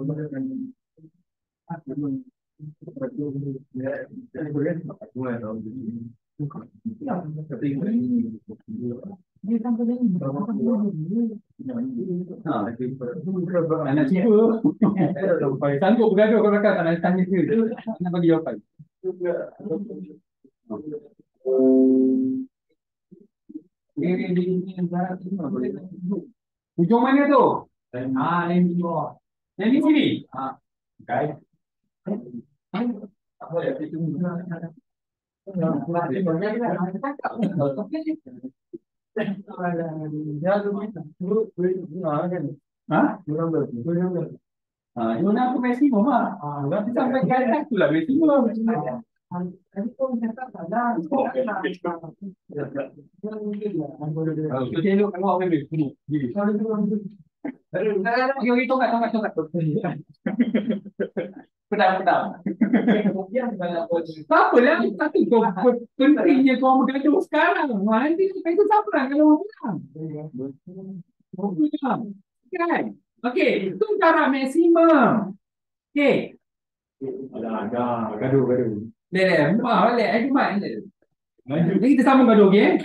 Anak cuba sanggup bergaduh kat belakang tak nak tanya ke nak bagi jawapan. Hujung mana tu? Yang di bawah. Yang di sini? Okay. Yuna aku maksimum lah. Sampai garis tu lah maksimum. Elok kamu apa ni? Okey, tongkat. Pedang. Tak apalah, tapi kau pentingnya kau bergaduh sekarang. Nanti itu siapa lah kalau orang pedang. Kan? Okey, itu jarak maksimum. Okey. Ada. Gaduh. Balik. Jadi kita sambung gaduh, okey?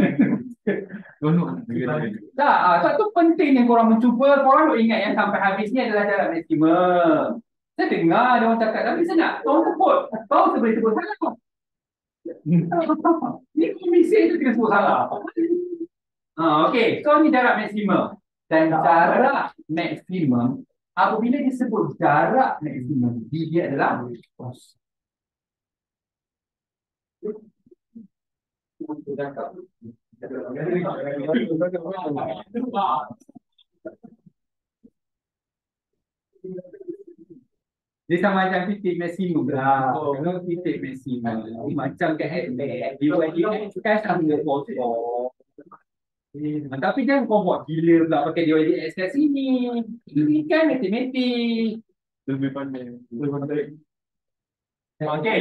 Tak tu penting yang korang mencuba. Korang nak ingat yang sampai habis ni adalah jarak maksimum. Saya dengar dia orang cakap, tapi saya nak tahu sebut. Tahu saya boleh sebut salah. Ni komisi tu kena sebut salah. Okey, so ni jarak maksimum. Dan jarak maksimum, apabila disebut jarak maksimum, dia adalah kos. Dia sama macam titik maksimum lah. Kalau titik maksimum macam kat headband, dia bagi kan sama kosong. Tapi jangan kau buat gila pula pakai DYDX kat sini. Ini kan matematik. Lebih pandai. Okey.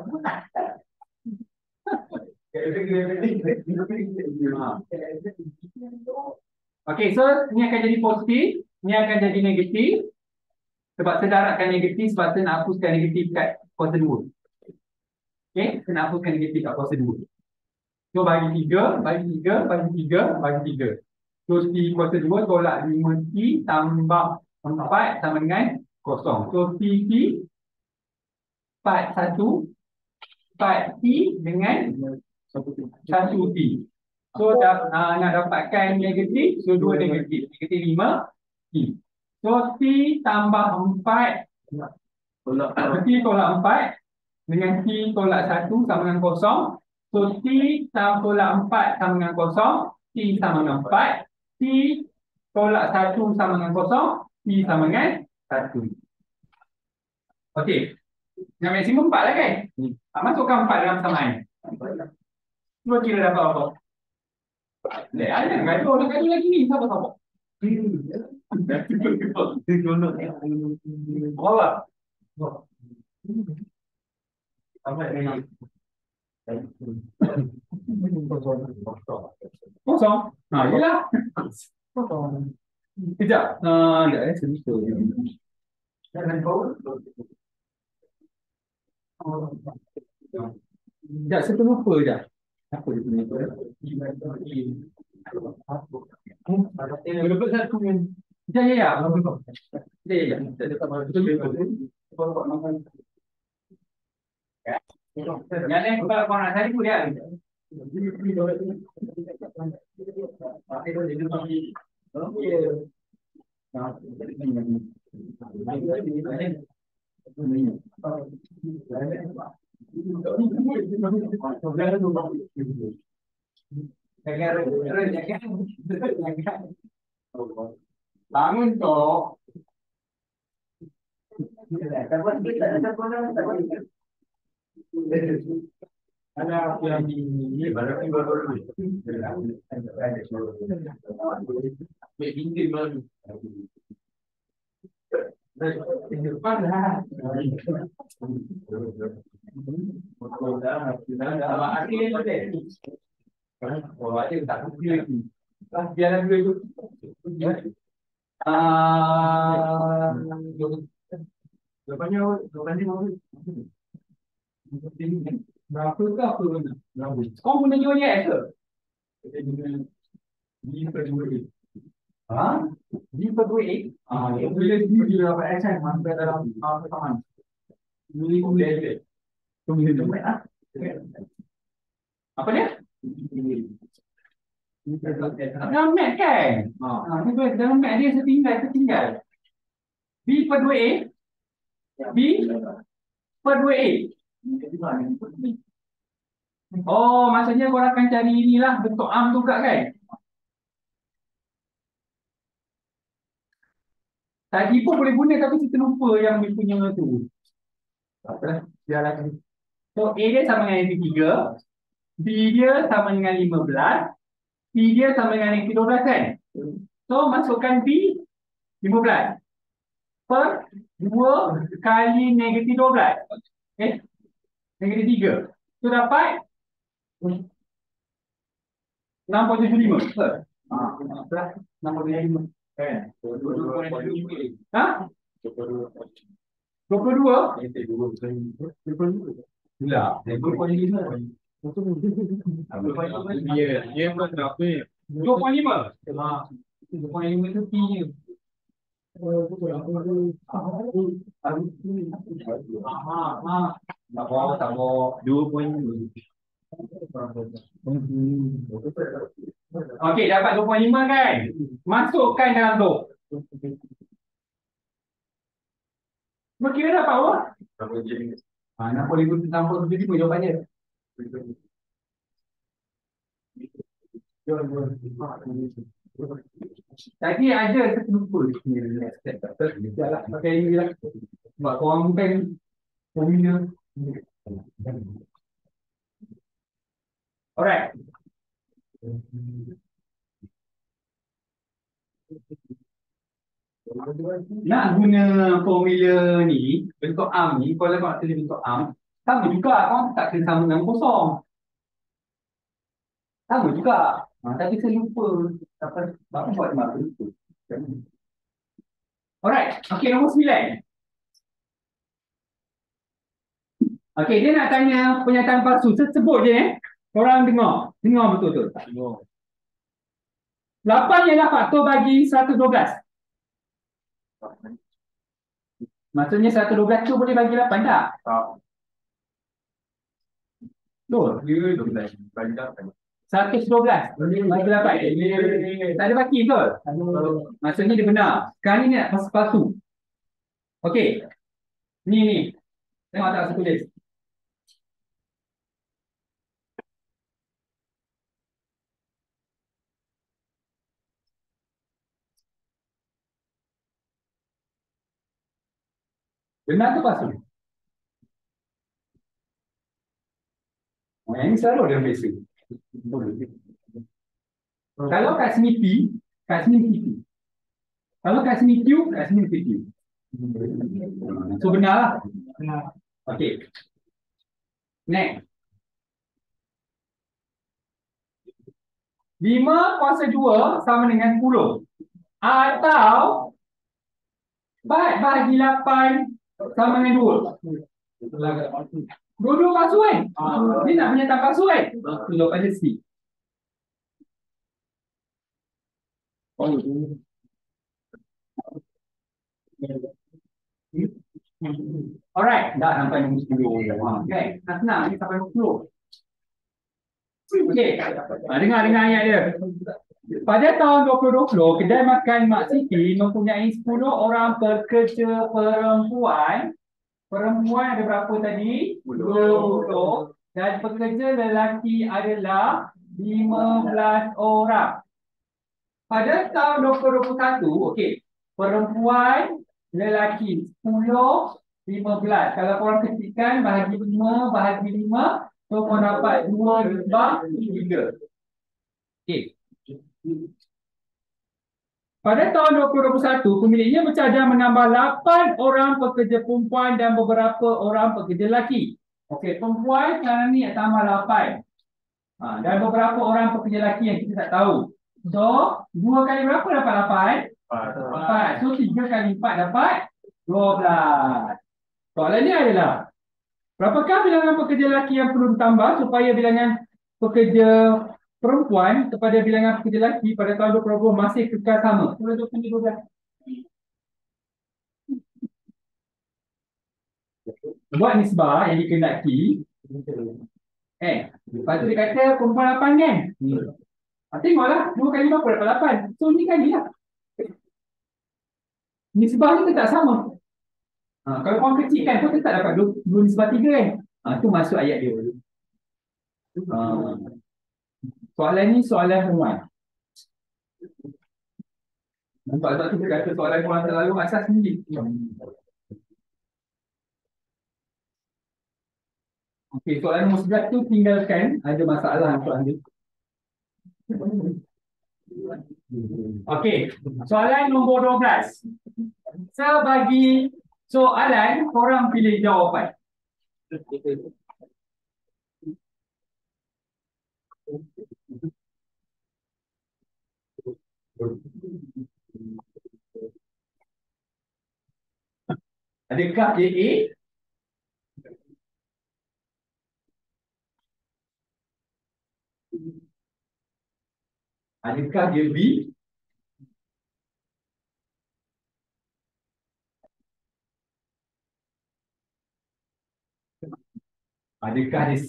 Okey, so ni akan jadi positif, ni akan jadi negatif. Sebab saya darabkan negatif sebab saya nak hapuskan negatif kat kuasa 2. Okey, saya nak hapuskan negatif kat kuasa 2. So bagi 3. So T kuasa 2 tolak 5T tambah 4 sama dengan 0. So T 4T dengan 1T. So nak dapatkan negatif, so 2 negatif 5T. So T tambah 4 T tolak 4 dengan T tolak 1 sama dengan 0. So T tolak 4 sama dengan 0, T sama dengan 4, T tolak 1 sama dengan 0, T sama dengan 1. Okey. Yang maksimum 4 lah kan? Masukkan 4 dalam samaan. Cuba kira dapat apa? Ada nak gaduh lagi ni. Sabar. Apa? Kosong. Yelah. Kejap. Sekejap sebentar. Sekejap, saya terlupa sekejap. Apa dia punya tu? Ya, ya, ya. Ya, ya, ya. Yang lain kalau kau nak cari pun dia. Bangun toh. Ada yang ini baru baru depan lah. Oh, ada tak boleh. Biar dulu itu. Jawapannya berapa ke apa? Kau guna UNS ke? B per 2A. Ha? B per 2A? Bila B dapat action masuk dalam persamaan. Ini boleh. Apa dia? Dalam mat kan? Dalam mat dia setinggal. B per 2A. B per 2A. Oh, maksudnya korang akan cari inilah bentuk arm tu kat kan? Tadi pun boleh guna tapi kita lupa yang dia punya tu. Tak apalah, biarlah. So, A dia sama dengan negatif 3. B dia sama dengan 15. C dia sama dengan negatif 12 kan? So, masukkan B 15. Per 2 kali negatif 12. Negatif 3. So, dapat 6.75. 6.75. Kan? Ha? 22? Tidak. 2.5. Dia pun berapa? 2.5. 2.5 itu P-nya. Tak mau 2.5. Okey, dapat 2.5 kan? Masukkan dalam tu. Kira dapat apa? 60,000 jawapannya. Tadi ada saya lupa. Pakai ini lah. Sebab korang bukan formula. Alright. Nak guna formula ni, bentuk arm ni, kalau kau nak tulis bentuk arm, sama juga, kau tak kena sama dengan kosong. Sama juga. Tapi saya lupa. Apa buat dia lupa. Alright. Okay, nombor 9. Okay, dia nak tanya pernyataan palsu. Sebut je korang dengar. Dengar betul-betul. 8 ialah faktor bagi 112. Maksudnya 112 tu boleh bagi 8 tak? Betul. 112 bagi 8. Tak ada baki betul? Maksudnya dia benar. Sekarang ni nak palsu. Okey. Ni. Tengok tak saya tulis. Benar ke palsu? Yang ini selalu dia biasa. Kalau kat sini P, kat sini P. Kalau kat sini Q, kat sini Q. So benar lah. Okey. Next. 5 kuasa 2 sama dengan 10. Atau bahagi 8 sama dengan 2. Dua-dua palsu kan? Dia nak menyatakan palsu kan? Jawapannya C. Alright, dah sampai nombor 10. Okay, dah senang ni sampai nombor 10. Okay, dengar ayat dia. Pada tahun 2020, kedai makan Mak Siti mempunyai 10 orang pekerja perempuan. Perempuan ada berapa tadi? 20. Dan pekerja lelaki adalah 15 orang. Pada tahun 2021, okey, perempuan, lelaki 10, 15. Kalau korang kecilkan bahagi 5, so korang dapat 2 tambah 3. Okey. Pada tahun 2021, pemiliknya bercadang menambah 8 orang pekerja perempuan dan beberapa orang pekerja lelaki. Okey, perempuan sekarang ni tambah 8. Dan beberapa orang pekerja lelaki yang kita tak tahu. So, 2 kali berapa dapat 8? 4. So, 3 kali 4 dapat 12. Soalannya adalah, berapakah bilangan pekerja lelaki yang perlu ditambah supaya bilangan pekerja perempuan kepada bilangan pekerja lelaki pada tahun 2020 masih kekal sama? Sudah 12. Buat nisbah yang dikehendaki. Lepas tu dia kata perempuan 8 kan? Tengoklah, 2 kali berapa dapat 8. So, ni kali lah. Nisbah ni tetap sama. Kalau korang kecilkan pun tetap dapat 2 nisbah 3 kan? Tu masuk ayat dia. Soalan ni soalan perempuan. Nampak tak tu dia kata soalan korang terlalu asas sendiri. Okey, soalan nombor 11 tu tinggalkan. Ada masalah soalan dia. Okey, soalan nombor 12. Sebagi soalan, korang pilih jawapan. Adakah dia A? Adakah dia B? Adakah dia C?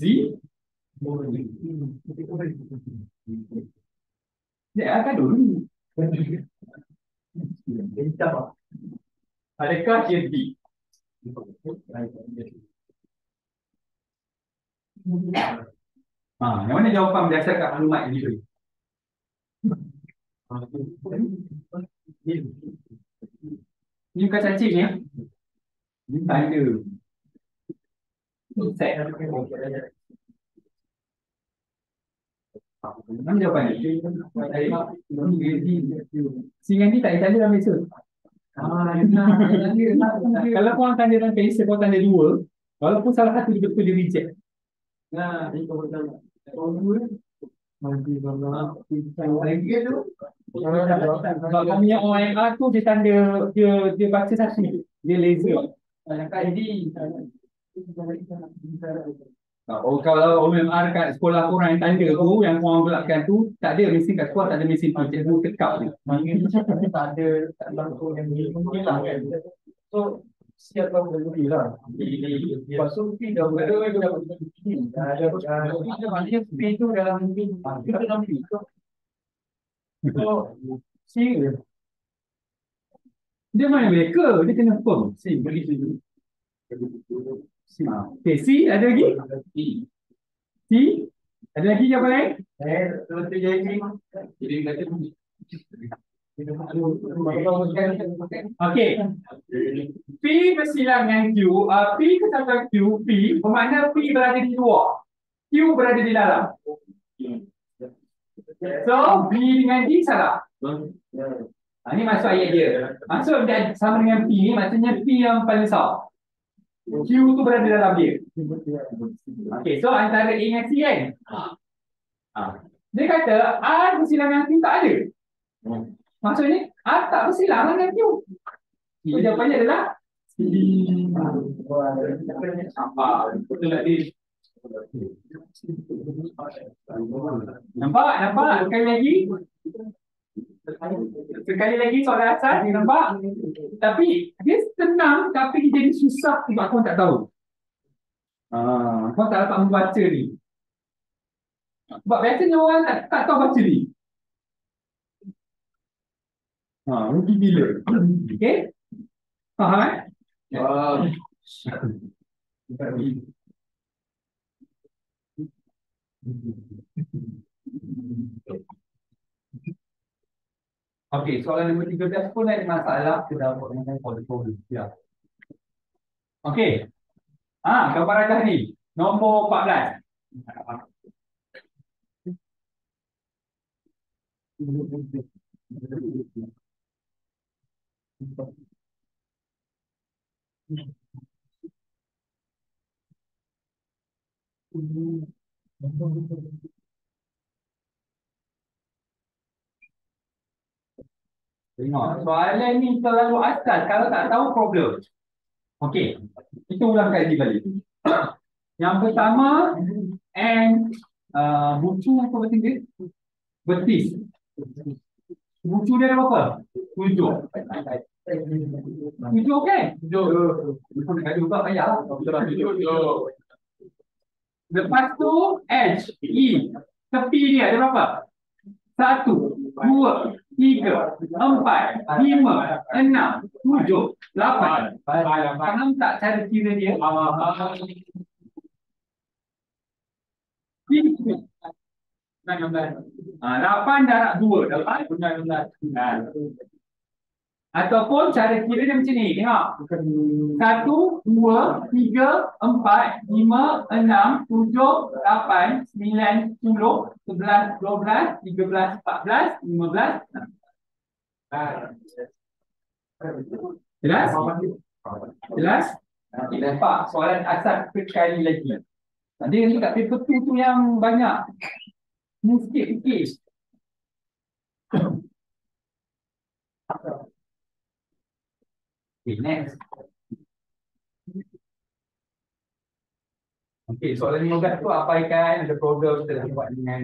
Dia akan dulu. Adakah dia B? Yang mana jawapan berdasarkan maklumat yang diberi? Ni bukan cacing ni. Ni tanda. Set. Mana jawapan ni? Singan ni tak ada tanda dalam pensel. Kalau korang tanda dalam pensel, korang tanda 2. Walaupun salah satu dia betul, dia reject. Ini kau betul. Kalau kau punya OMR tu dia tanda, dia baca satu, dia laser. Kalau OMR kat sekolah korang yang tanda tu, yang korang belakang tu, tak ada mesin kat sekolah, tak ada mesin tu, cikgu tekap tu. Tak ada langsung yang hilang kan. So siap tahu lebih lah. Lepas tu P dah ada maknanya P tu dalam kita dalam P. So C dia mana mereka? Dia kena firm. C bagi sini. Okay, C ada lagi? C ada lagi apa lain? Jadi kata okey. P bersilangan Q, P kesatuan Q, P bermakna P berada di luar, Q berada di dalam. So B dengan D salah. Ini masuk ayat dia. Masuk sama dengan P ni, maksudnya P yang paling besar. Q tu berada dalam dia. Okey, so antara A dengan C kan? Dia kata R bersilangan Q tak ada. Maksudnya, tak bersilang dengan Q. So, jawapannya adalah C. Betul tak, Din? Nampak? Nampak? Sekali lagi. Sekali lagi soalan asal, nampak? Tapi, dia senang, tapi dia jadi susah sebab kau tak tahu. Kau tak dapat membaca ni. Sebab biasanya orang tak tahu baca ni. Rugi gila. Okay? Faham eh? Okey, soalan nombor 13 pun ada masalah. Kita dapat dengan portfolio. Ya. Okey. Gambar atas ni. Nombor 14. Tengok, soalan ni terlalu asal. Kalau tak tahu, problem. Okey, kita ulang kaji balik. Yang pertama, and bucu apa bahasa Inggeris? Betis. Bucu dia ada berapa? 7. 7 okey? 7. Bukan ada juga payah lah. Lepas tu, H, E. Tepi dia ada berapa? 1, 2, 3, 4, 5, 6, 7, 8. Faham tak cara kira dia? 8 darab 2 dapat 19. Ataupun cara kira dia macam ni. Tengok. 1, 2, 3, 4, 5, 6, 7, 8, 9, 10, 11, 12, 13, 14, 15. Jelas? Jelas? Okay, nampak soalan asal sekali lagi. Dia ni kat paper 2 tu yang banyak. Ni sikit-sikit. Okay, next. Okay, soalan 15 tu abaikan, ada problem kita dah buat dengan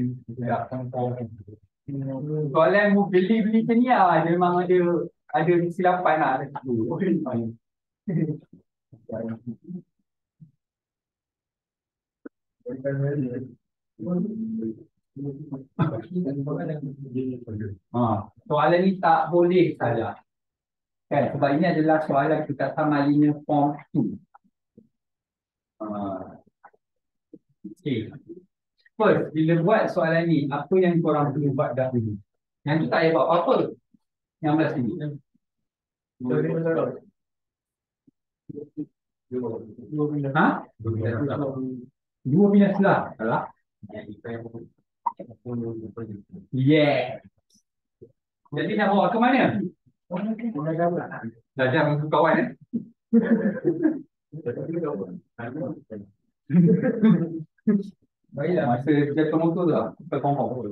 soalan beli-beli macam ni lah, dia memang ada kesilapan lah. Soalan ni tak boleh salah. Kan, sebab ini adalah soalan kita sama linear form 2. Okay. First, bila buat soalan ni, apa yang korang perlu buat dahulu? Yang tu tak payah buat apa-apa. Yang belah sini. Ha? 2 minus lah. Salah. Yeah. Jadi nak bawa ke mana? Dah jangan kawan eh. Baiklah, masa jatuh motor tu lah. Kita confirm.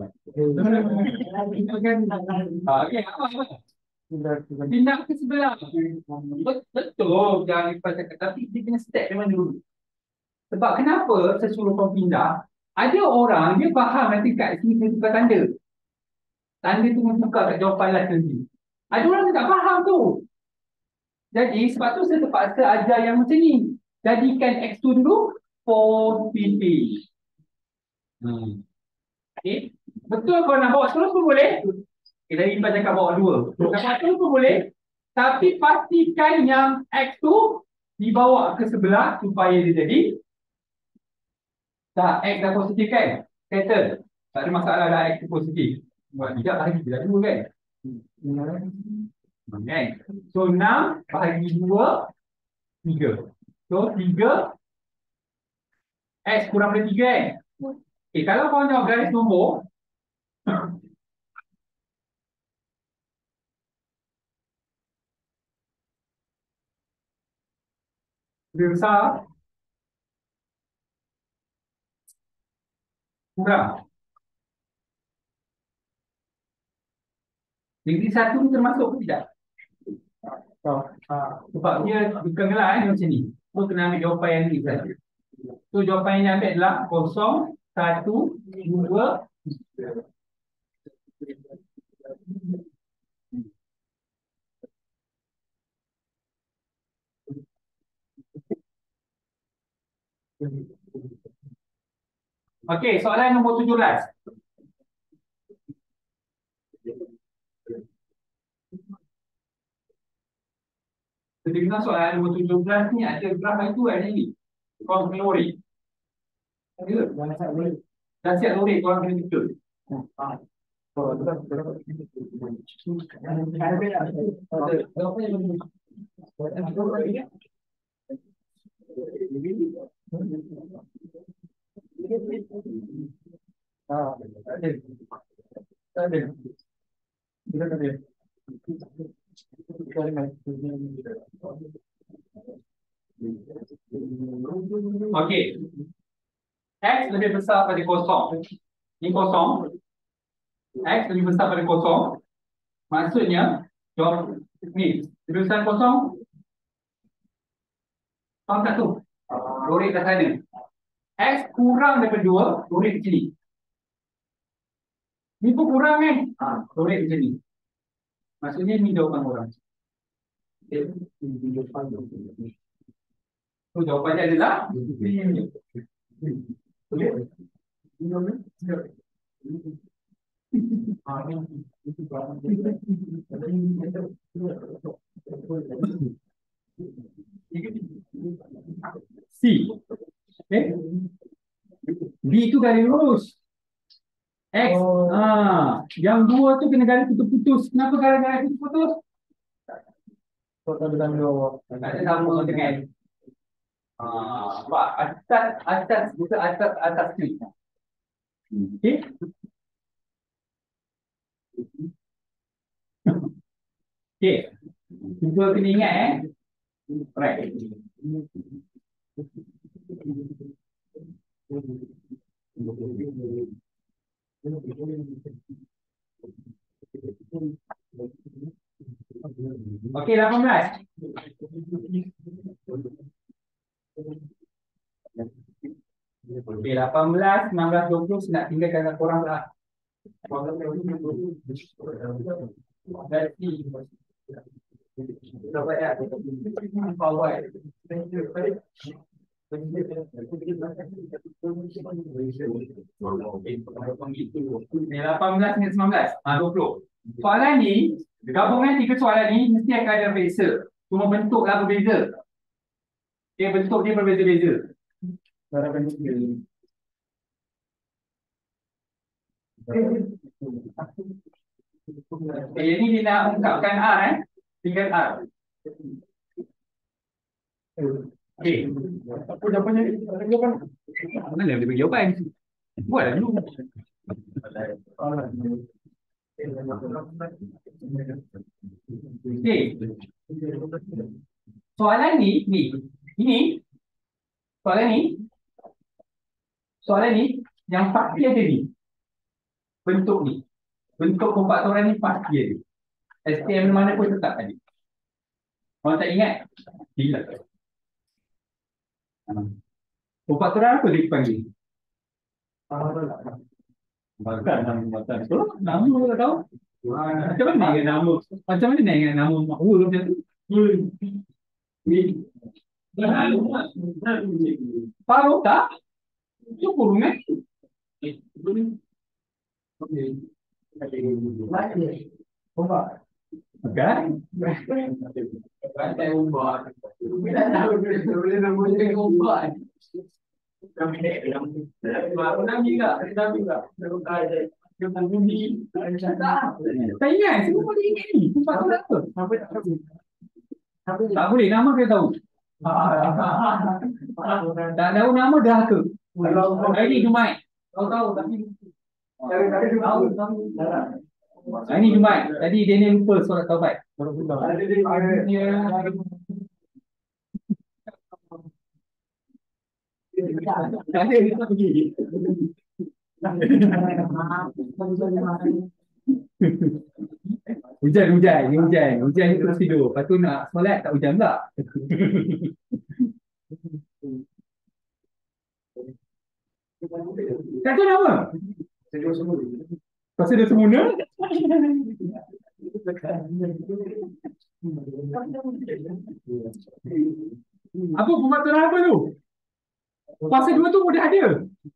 Okey, apa? Pindah ke sebelah. Betul, jangan lupa cakap. Tapi dia kena step dari mana dulu. Sebab kenapa saya suruh kau pindah? Ada orang, dia faham nanti kat sini kena tukar tanda. Tanda tu kena tukar kat jawapan last nanti. Ada orang yang tak faham tu. Jadi, sebab tu saya terpaksa ajar yang macam ni. Jadikan X2 dulu positif. Okay. Betul kau nak bawa terus pun boleh. Okay, tadi Ipan cakap bawa 2. Dapat terus pun boleh. Tapi pastikan yang X tu dibawa ke sebelah supaya dia jadi. Tak, X dah positif kan? Settle. Tak ada masalah dah X tu positif. Tidak bahagi bila 2 kan? Okay. So 6 bahagi 2, 3. So 3 X kurang dari 3 kan? Okay, kalau kau jawab garis nombor, lebih besar, kurang. Degree 1 ni termasuk ke tidak? Sebab dia bukan gelap macam ni. So kena ambil jawapan yang ni saja. So jawapan yang ambil adalah 0, 1, 2. Okey, soalan nombor 17. Jadi kita soalan nombor 17 ni ada graf itu ada ni. Korang kena lori. Ada ke? Dah siap lori korang kena betul. Okey. X lebih besar pada kosong. Ini kosong. X lebih besar pada kosong. Maksudnya, jawab ni. Lebih besar kosong. Faham tak tu? Lori kat sana. X kurang daripada 2, lori ke sini. Ni pun kurang kan? Lori ke sini. Maksudnya ni jawapan orang. So jawapannya adalah C. Okay. B itu garis lurus. X. Yang 2 tu kena garis putus-putus. Kenapa garis putus-putus? Tak ada sama dengan sebab atas bukan atas ni. Okey. Okey. Cuba kena ingat Right. Okey, 18. Okey, 18, 19, 20 nak tinggalkan kat korang lah. Ni 18 hingga 19. 20. Soalan ni, gabungan 3 soalan ni mesti akan ada beza. Cuma bentuklah berbeza. Okay, bentuk dia berbeza-beza. Okay, ini dia nak ungkapkan R tinggal R. Okay. Apa jawapannya? Mana dia bagi jawapan? Buatlah dulu. Okay. Soalan ni, ini. Soalan ni yang pasti ada ni. Bentuk ni. Bentuk kompaktoran ni pasti ada. STM mana pun tetap ada. Kalau tak ingat, hilang. Kompaktoran apa dia dipanggil? Bukan nama matan. Nama tak tahu. Macam mana ingat nama? Macam mana ingat nama makhluk macam tu? Paruh tak? Itu kurung Kan? Rantai ubat. Bila tahu boleh namanya ubat. Tak ingat, semua boleh ingat ni. Tempat tu apa? Tak boleh, nama kita tahu. Tak tahu nama dah ke? Hari ni Jumaat. Tahu tapi hari ni Jumaat. Tadi dia ni lupa solat taubat. Tak ada kita pergi. Hujan ni terus tidur. Lepas tu nak solat tak hujan pula. Tak tahu nama. Pasal dia semula. Apa pematuran apa tu? Kuasa dua tu dah ada.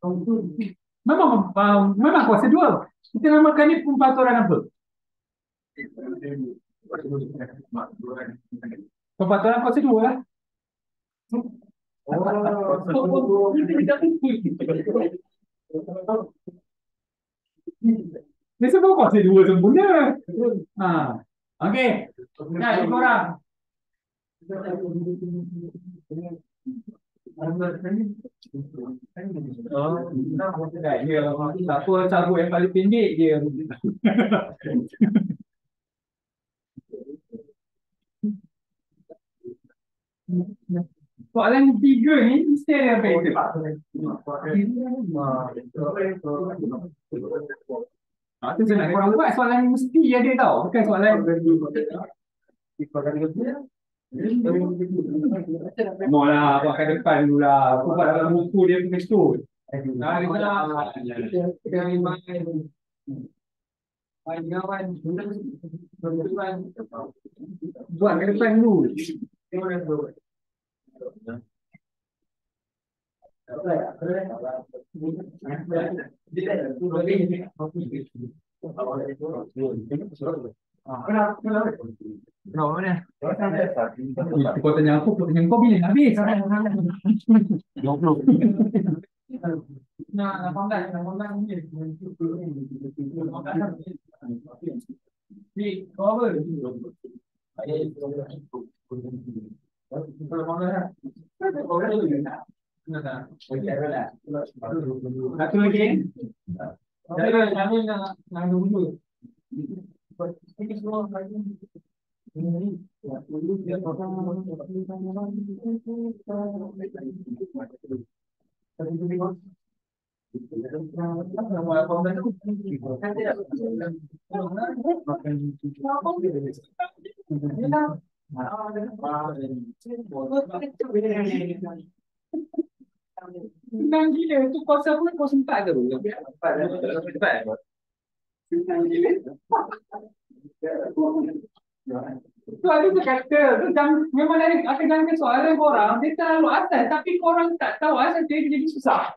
Memang kuasa dua. Kita namakan ni pematuran apa? Pematuran kuasa dua lah. Dia sebab kuasa dua sempurna. Ha. Okey. Nah, lima orang. Siapa cabut yang paling pendek dia. Soalan tiga ni mesti ada pattern. Tu saya nak korang buat soalan ni mesti ada tau. Bukan soalan no lah, buat kat depan dulu lah. Aku buat dalam buku dia punya stone. Buat kat depan dulu. Kau tanya aku bila nak habis? 20. Nah, 18 minit. Ni, kau apa? Satu lagi. Nak dulu. Senang gila tu kuasa pun kau sempat ke? Tu ada tu kata memang akan jangan soalan korang dia terlalu asal tapi korang tak tahu asal dia jadi susah.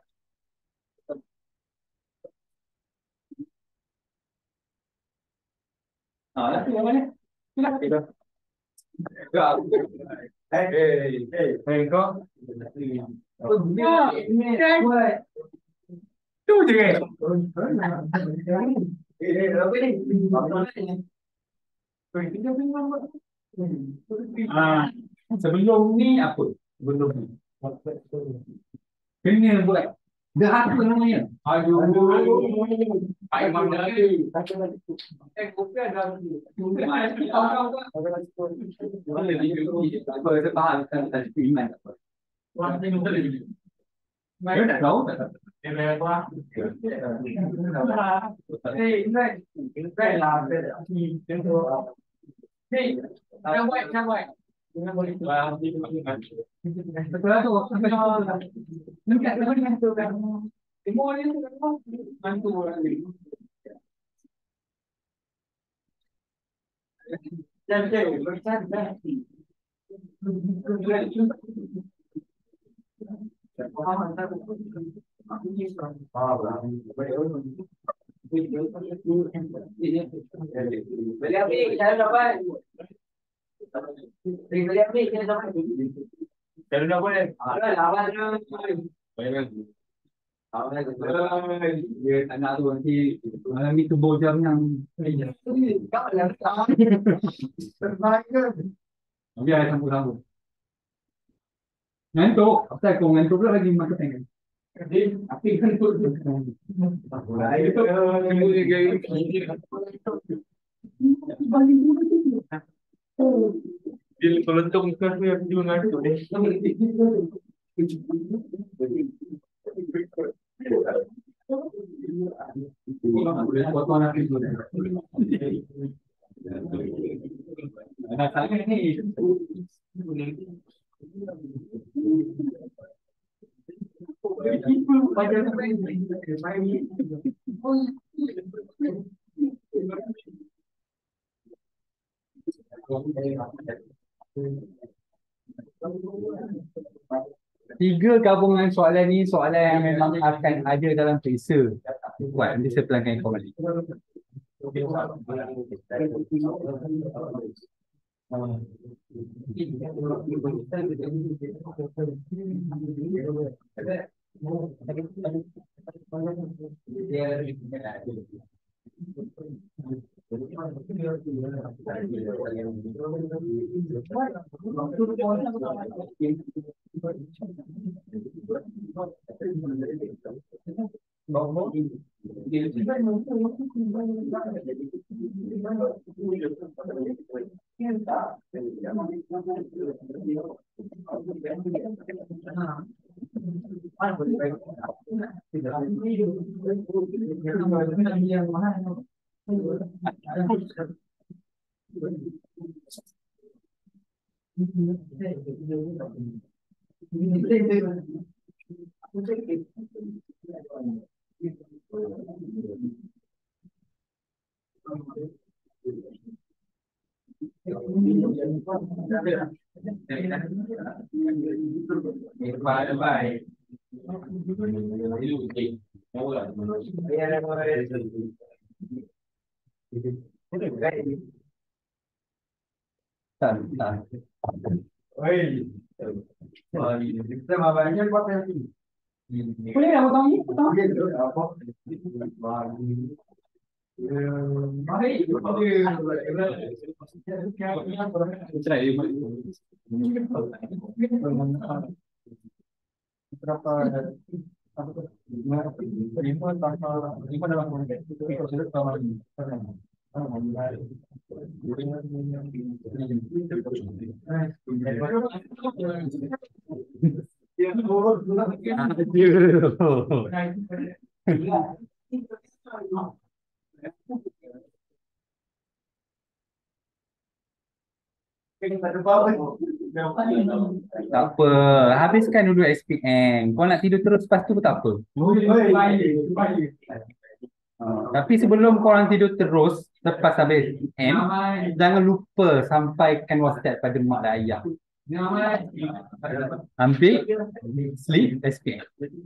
Itu yang mana? Kau tu je. Sebelum ni apa? Sebelum ni kena buat dah apa namanya? Aduh, Imam lagi. Kopi ada. Kau faham kan tadi iman apa? Mai tak tahu tak? Dia tak nak tu nanti malam ni tubuh jam yang biar sambung-sambung. Ngantuk, apa kau ngantuk pula lagi makan tengah. Apa ngantuk tu? Dia kalau letung ke aku yang juga ngantuk deh. Potong nanti tu. Dah sangat ni. Tiga gabungan soalan ni soalan yang memang akan ada dalam periksa. Buat, nanti saya pelanggan kau balik. Baik. Tak. Boleh lah potong ni, potong. Tak apa, habiskan dulu SPM. Kau nak tidur terus lepas tu pun tak apa. Tapi sebelum kau orang tidur terus lepas habis SPM, jangan lupa sampaikan WhatsApp pada mak dan ayah. Ambil sleep SPM.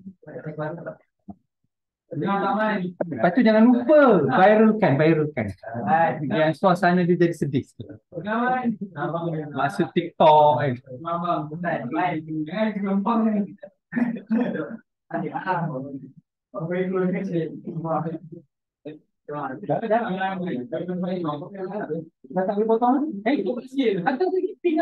Lepas tu jangan lupa viralkan. Yang suasana dia jadi sedih sikit. Masuk TikTok Dah tak boleh potong. Ada lagi pin.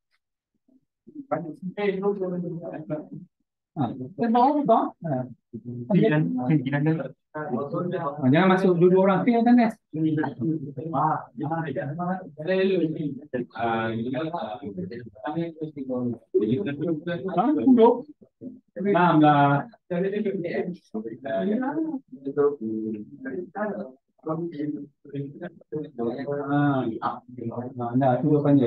Jangan masuk dua orang pin kan, guys. Duduk. Enam lah. Nah, tu panggil.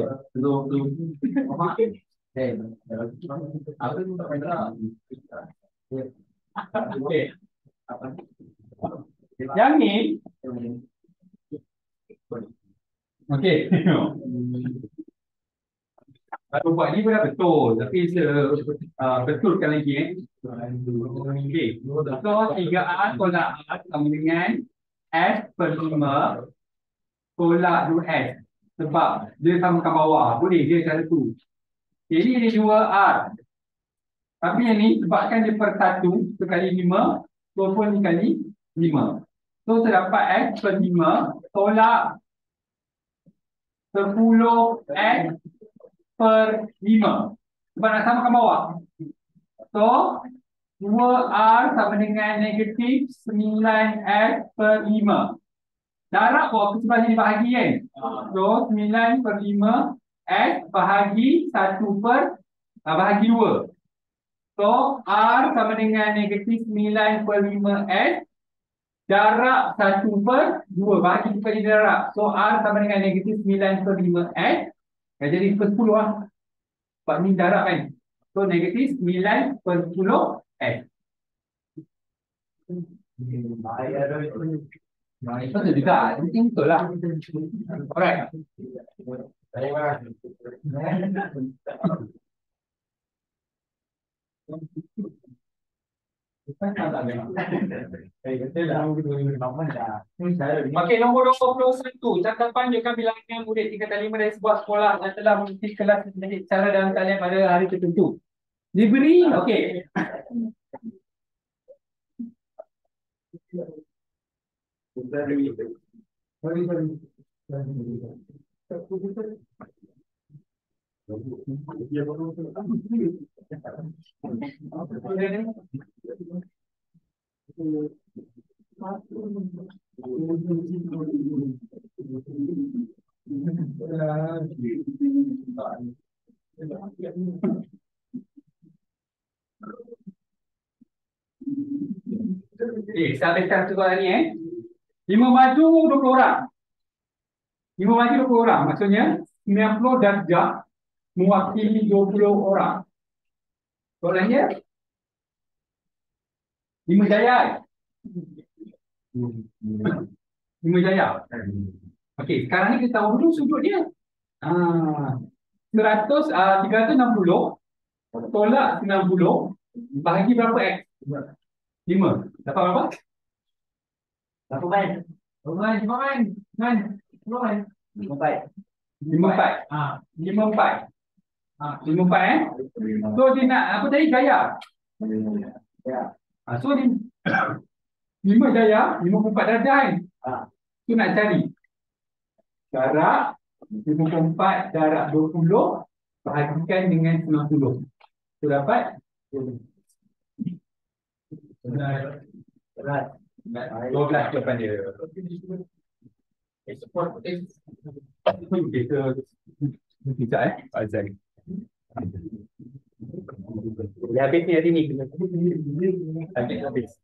Okay. Yang ni, okay. Aku buat ni pun dah betul, tapi saya betulkan lagi. Okay. So 3R tolak R sama dengan S per 5 tolak 2S. Sebab dia samakan bawah. Boleh dia cara tu. Jadi ini 2R. Tapi yang ni sebabkan dia per 1 kali 5, 20 kali 5. So terdapat S per 5 tolak 10S per 5. Sebab nak samakan bawah. So 2R sama dengan negatif 9S per 5. Darab bawah ke sebelah sini bahagi kan. So 9 per 5 S bahagi 1 per bahagi 2. So R sama dengan negatif 9 per 5 S Jarak 1/2 bahagi bukan jadi jarak. So R sama dengan negatif 9/5 S. Jadi 10 lah. Sebab ni jarak kan. So negatif 9/10 S. Betul juga. Ini betul lah. Alright. Okey, nombor 21. Catat panjangkan bilangan murid tingkatan 5 dari sebuah sekolah yang telah mengikuti kelas secara dalam talian pada hari tertentu. Diberi, okey. Saya habiskan soalan ni 5 maju 20 orang. 5 maju 20 orang. Maksudnya 90 darjah mewakili 20 orang. Soalannya 5 jaya. 5 jaya. Okey, sekarang ni kita tahu dulu sudut dia. 360 tolak 90 bahagi berapa X? 5. Dapat berapa? 8. 54. So dia nak apa tadi gaya. So dia 5 jaya 54 darjah kan. So nak cari jarak 54 jarak 20 bahagikan dengan 90. So dapat 12 jawapan dia. Sekejap Azan. Dia habis ni hari ni. Habis.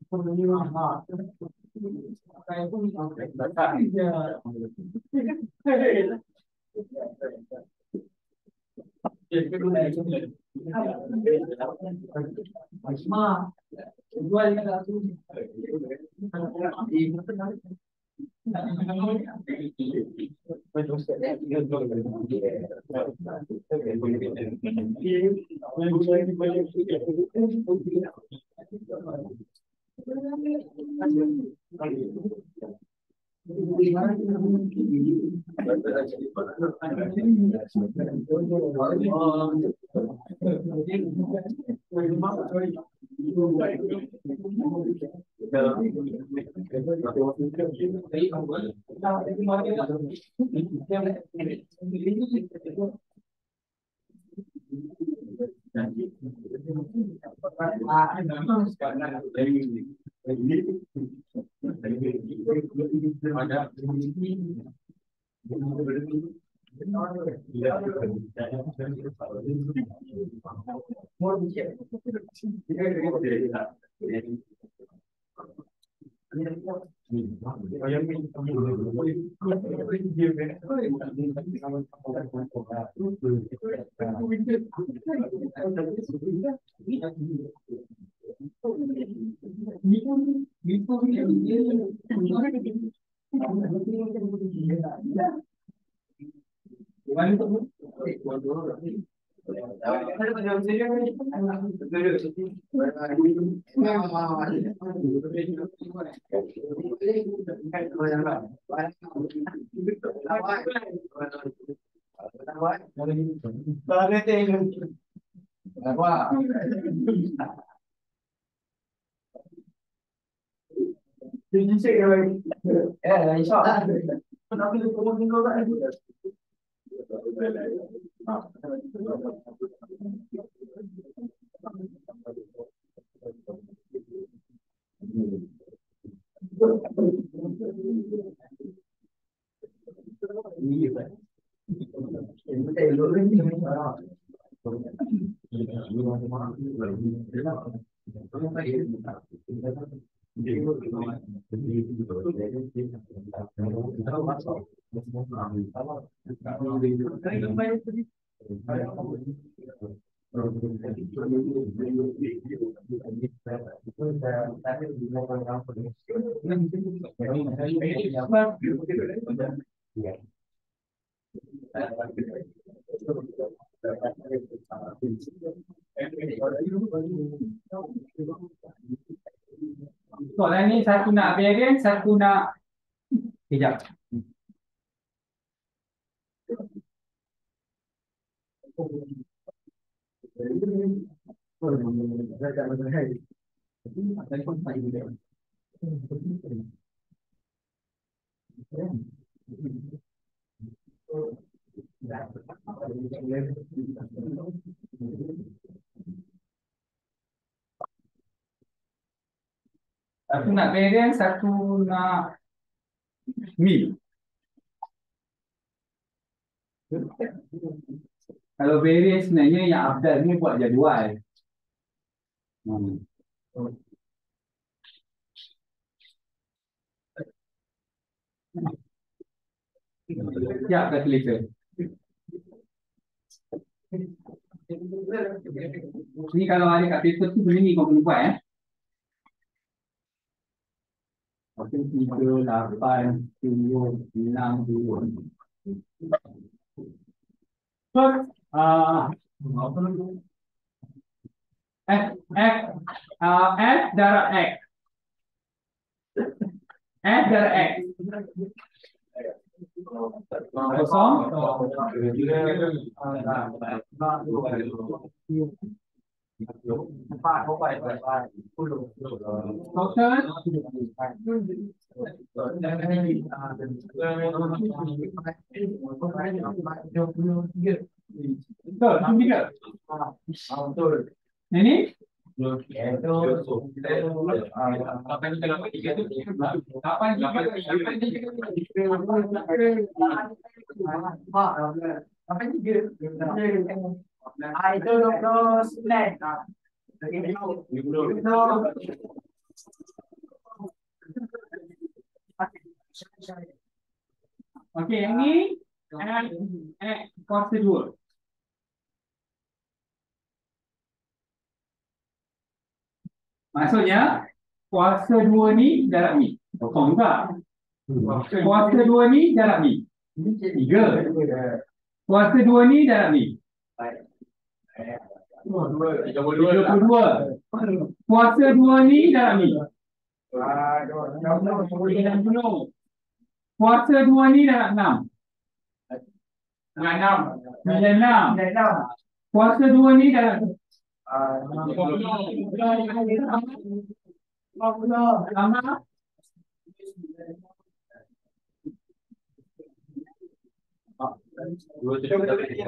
Soalan ni satu nak variance, satu nak kejap. Satu nak variance, satu nak mean. Kalau variance sebenarnya yang afdal ni buat jadual. Siap calculator. Ni kalau ada kat paper tu benda ni kau kena buat Okey, 3, 8, 10, 6, 2. First, F darab X. F darab X. Kosong. Total. Betul, ini? I don't know. Okey, yang ni kuasa 2. Maksudnya kuasa 2 ni darab ni. Kosong juga. Kuasa 2 ni darab ni. 3. Kuasa 2 ni darab ni. 32. Kuasa 2 ni darab ni. 60. Kuasa 2 ni darab 6. 96. Kuasa 2 ni darab 50. Dua tujuh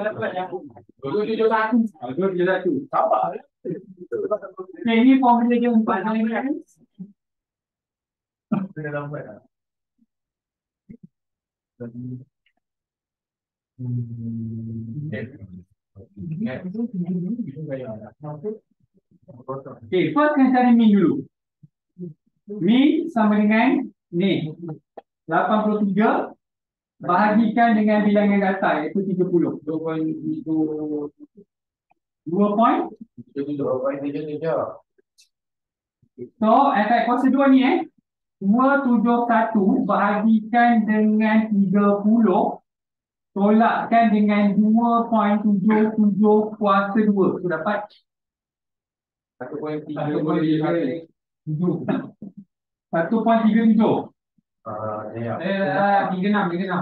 satu. Ini formula dia 4 kan? Okay, first kita cari min dulu. Min sama dengan ni 83 bahagikan dengan bilangan datar iaitu 30. 2.77. So, efek kuasa 2 ni 271 bahagikan dengan 30 tolakkan dengan 2.77 kuasa 2. So, dapat 1.37. 1.37. 36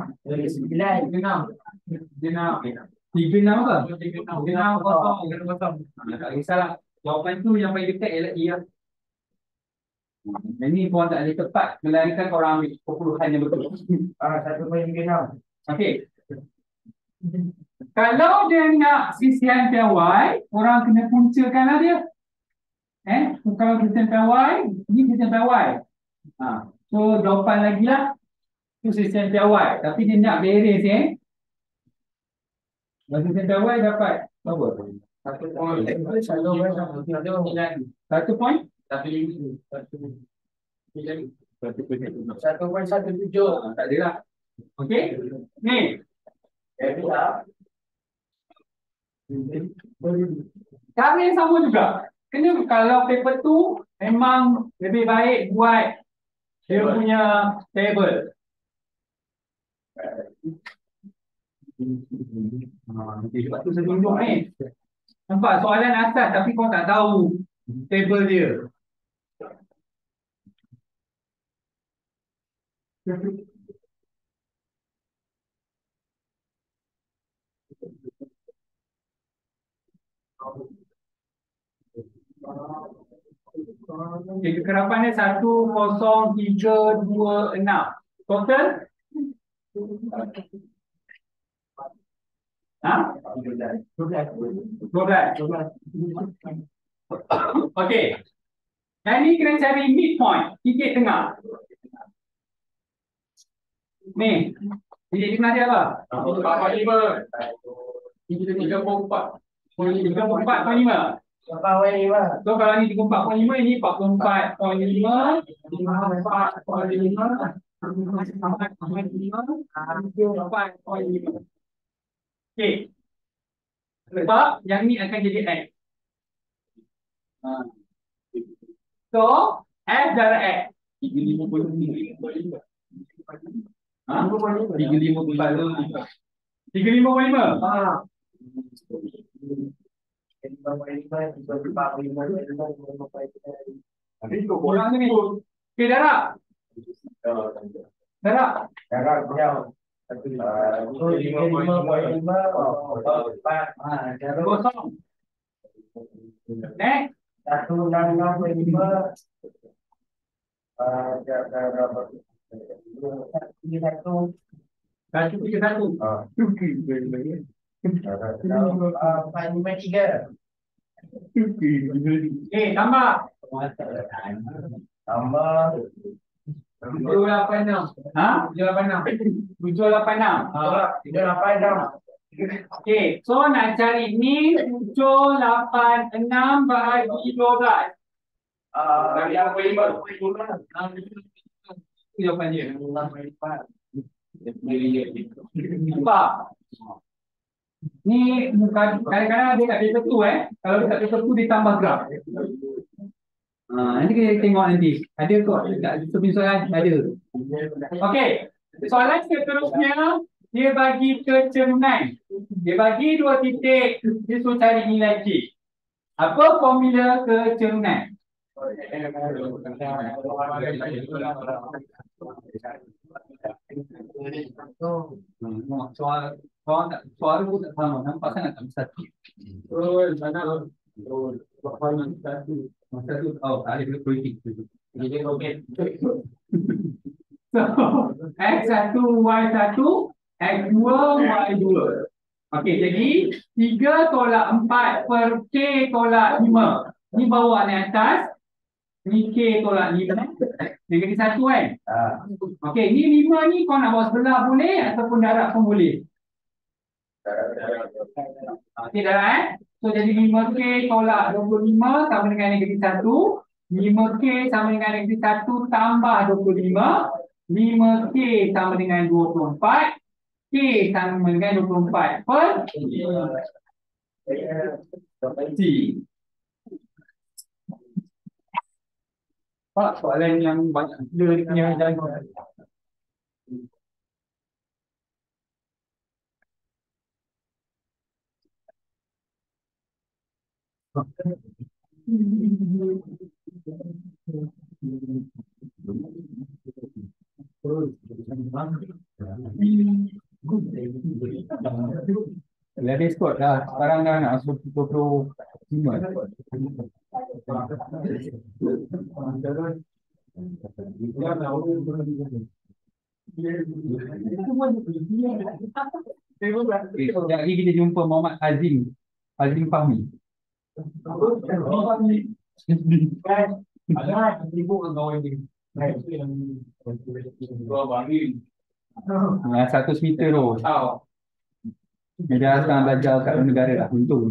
apa? 36 kosong. Tak kisahlah. Jawapan tu yang paling dekat ialah E lah. Ini korang tak boleh tepat melainkan korang ambil perpuluhan yang betul. 1.36. Okey. Kalau dia nak sisian piawai, orang kena puncakan lah dia. Kalau sisian piawai, ni sisian piawai. So jawapan lagi lah. Itu sisian piawai. Tapi dia nak beres Kalau sisian piawai dapat berapa? 1 point. 1 point? 1.17. Tak ada lah. Okey. Ni. Cara yang sama juga. Kena kalau paper tu memang lebih baik buat dia punya table. Sebab tu saya tunjuk ni. Nampak soalan asas tapi kau tak tahu table dia. Okay, kekerapan dia 10326. Total? Ha? 12. Okey. Dan ni kena cari midpoint, titik tengah. Ni. Titik tengah dia apa? 45. 34.5. So kalau ni 34.5, ini 44.5, 54.5. Okey. Sebab yang ni akan jadi X. So, F darab X. 35.5. 35.5. Kurang ni. Okey, darab. Kosong. Next. 131. Tambah. 786. 786. Okey, so nak cari ni 786 bahagi 12. Yang kelima. Itu jawapannya. Nampak? Ni kadang-kadang dia kat paper tu Kalau dekat paper tu dia tambah graf. Nanti kita tengok nanti. Ada kot dekat soalan ada. Okey. Soalan seterusnya dia bagi kecerdasan. Dia bagi 2 titik, dia suruh cari nilai K. Apa formula kecerdasan? Soal pun tak sama, nampak sangat tak bersatu. Masa tu, tak ada kena politik. So, X1, Y1, X2, Y2. Okey, jadi 3 tolak 4 per K tolak 5. Ni bawa ni atas. Ni K tolak 5. Dia jadi 1 kan? Okey, ni 5 ni kau nak bawa sebelah boleh ataupun darab pun boleh. Okey, darab So, jadi 5K tolak 25 sama dengan negatif 1. 5K sama dengan negatif 1 tambah 25. 5K sama dengan 24. K sama dengan 24 per T. Pak, soalan yang banyak dia punya jalan. Lebih skot dah. Sekarang dah nak 25. Sekejap lagi kita jumpa Muhammad Azim Fahmi. Satu meter tu. Dia sekarang belajar kat negara dah untung.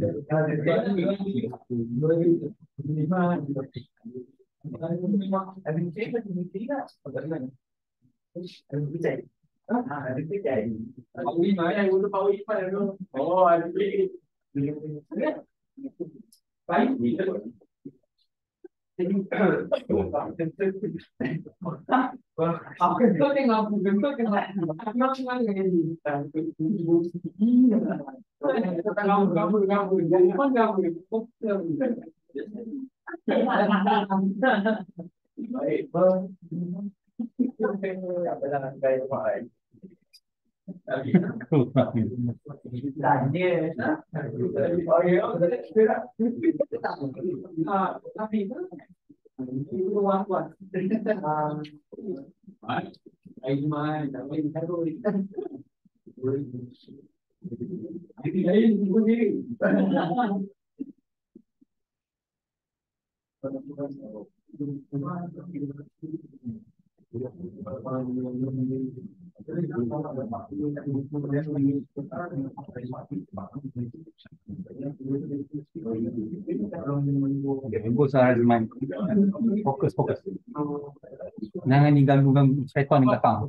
Fokus. Jangan diganggu-ganggu syaitan di belakang.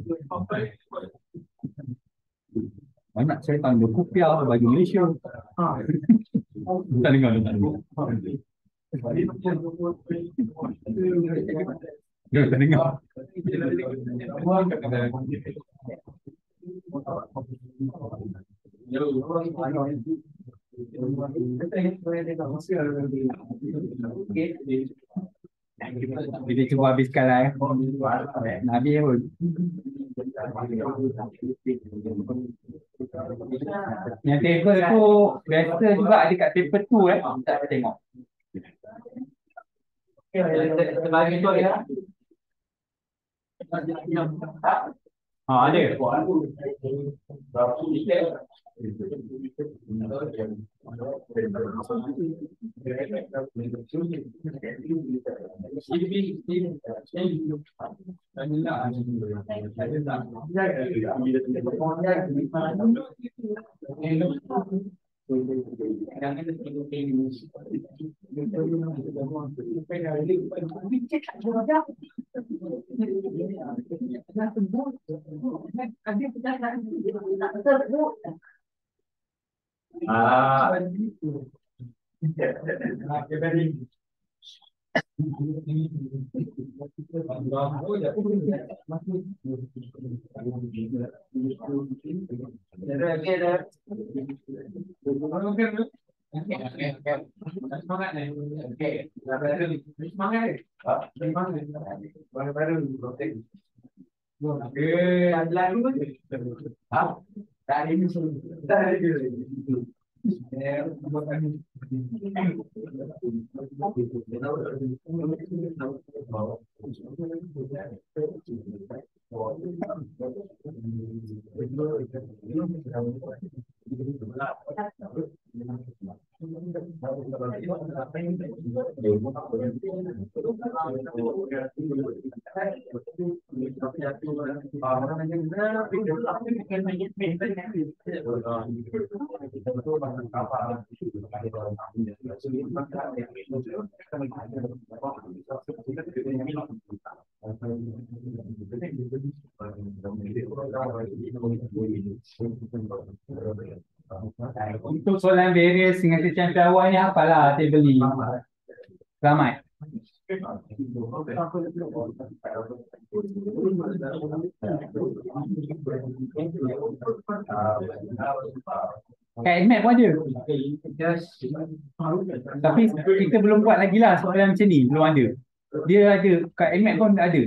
Banyak syaitan dia kupiah baju Malaysia. Tak dengar. Dia tak dengar. Kita cuba habiskan lah Nabi pun. Yang table tu biasa juga ada kat paper tu tak tengok. Sebagai tu ya. Ada. Ah, semangat nih. Oke, semangat nih. Semangat. Baru-baru. Oke, lalu. Ah, dari ini dari Untuk soalan various dengan secangkir awal ni apalah saya beli. Ramai. Kat Nmax pun ada. Tapi kita belum buat lagi lah soalan macam ni. Belum ada. Dia ada. Kat Nmax pun ada.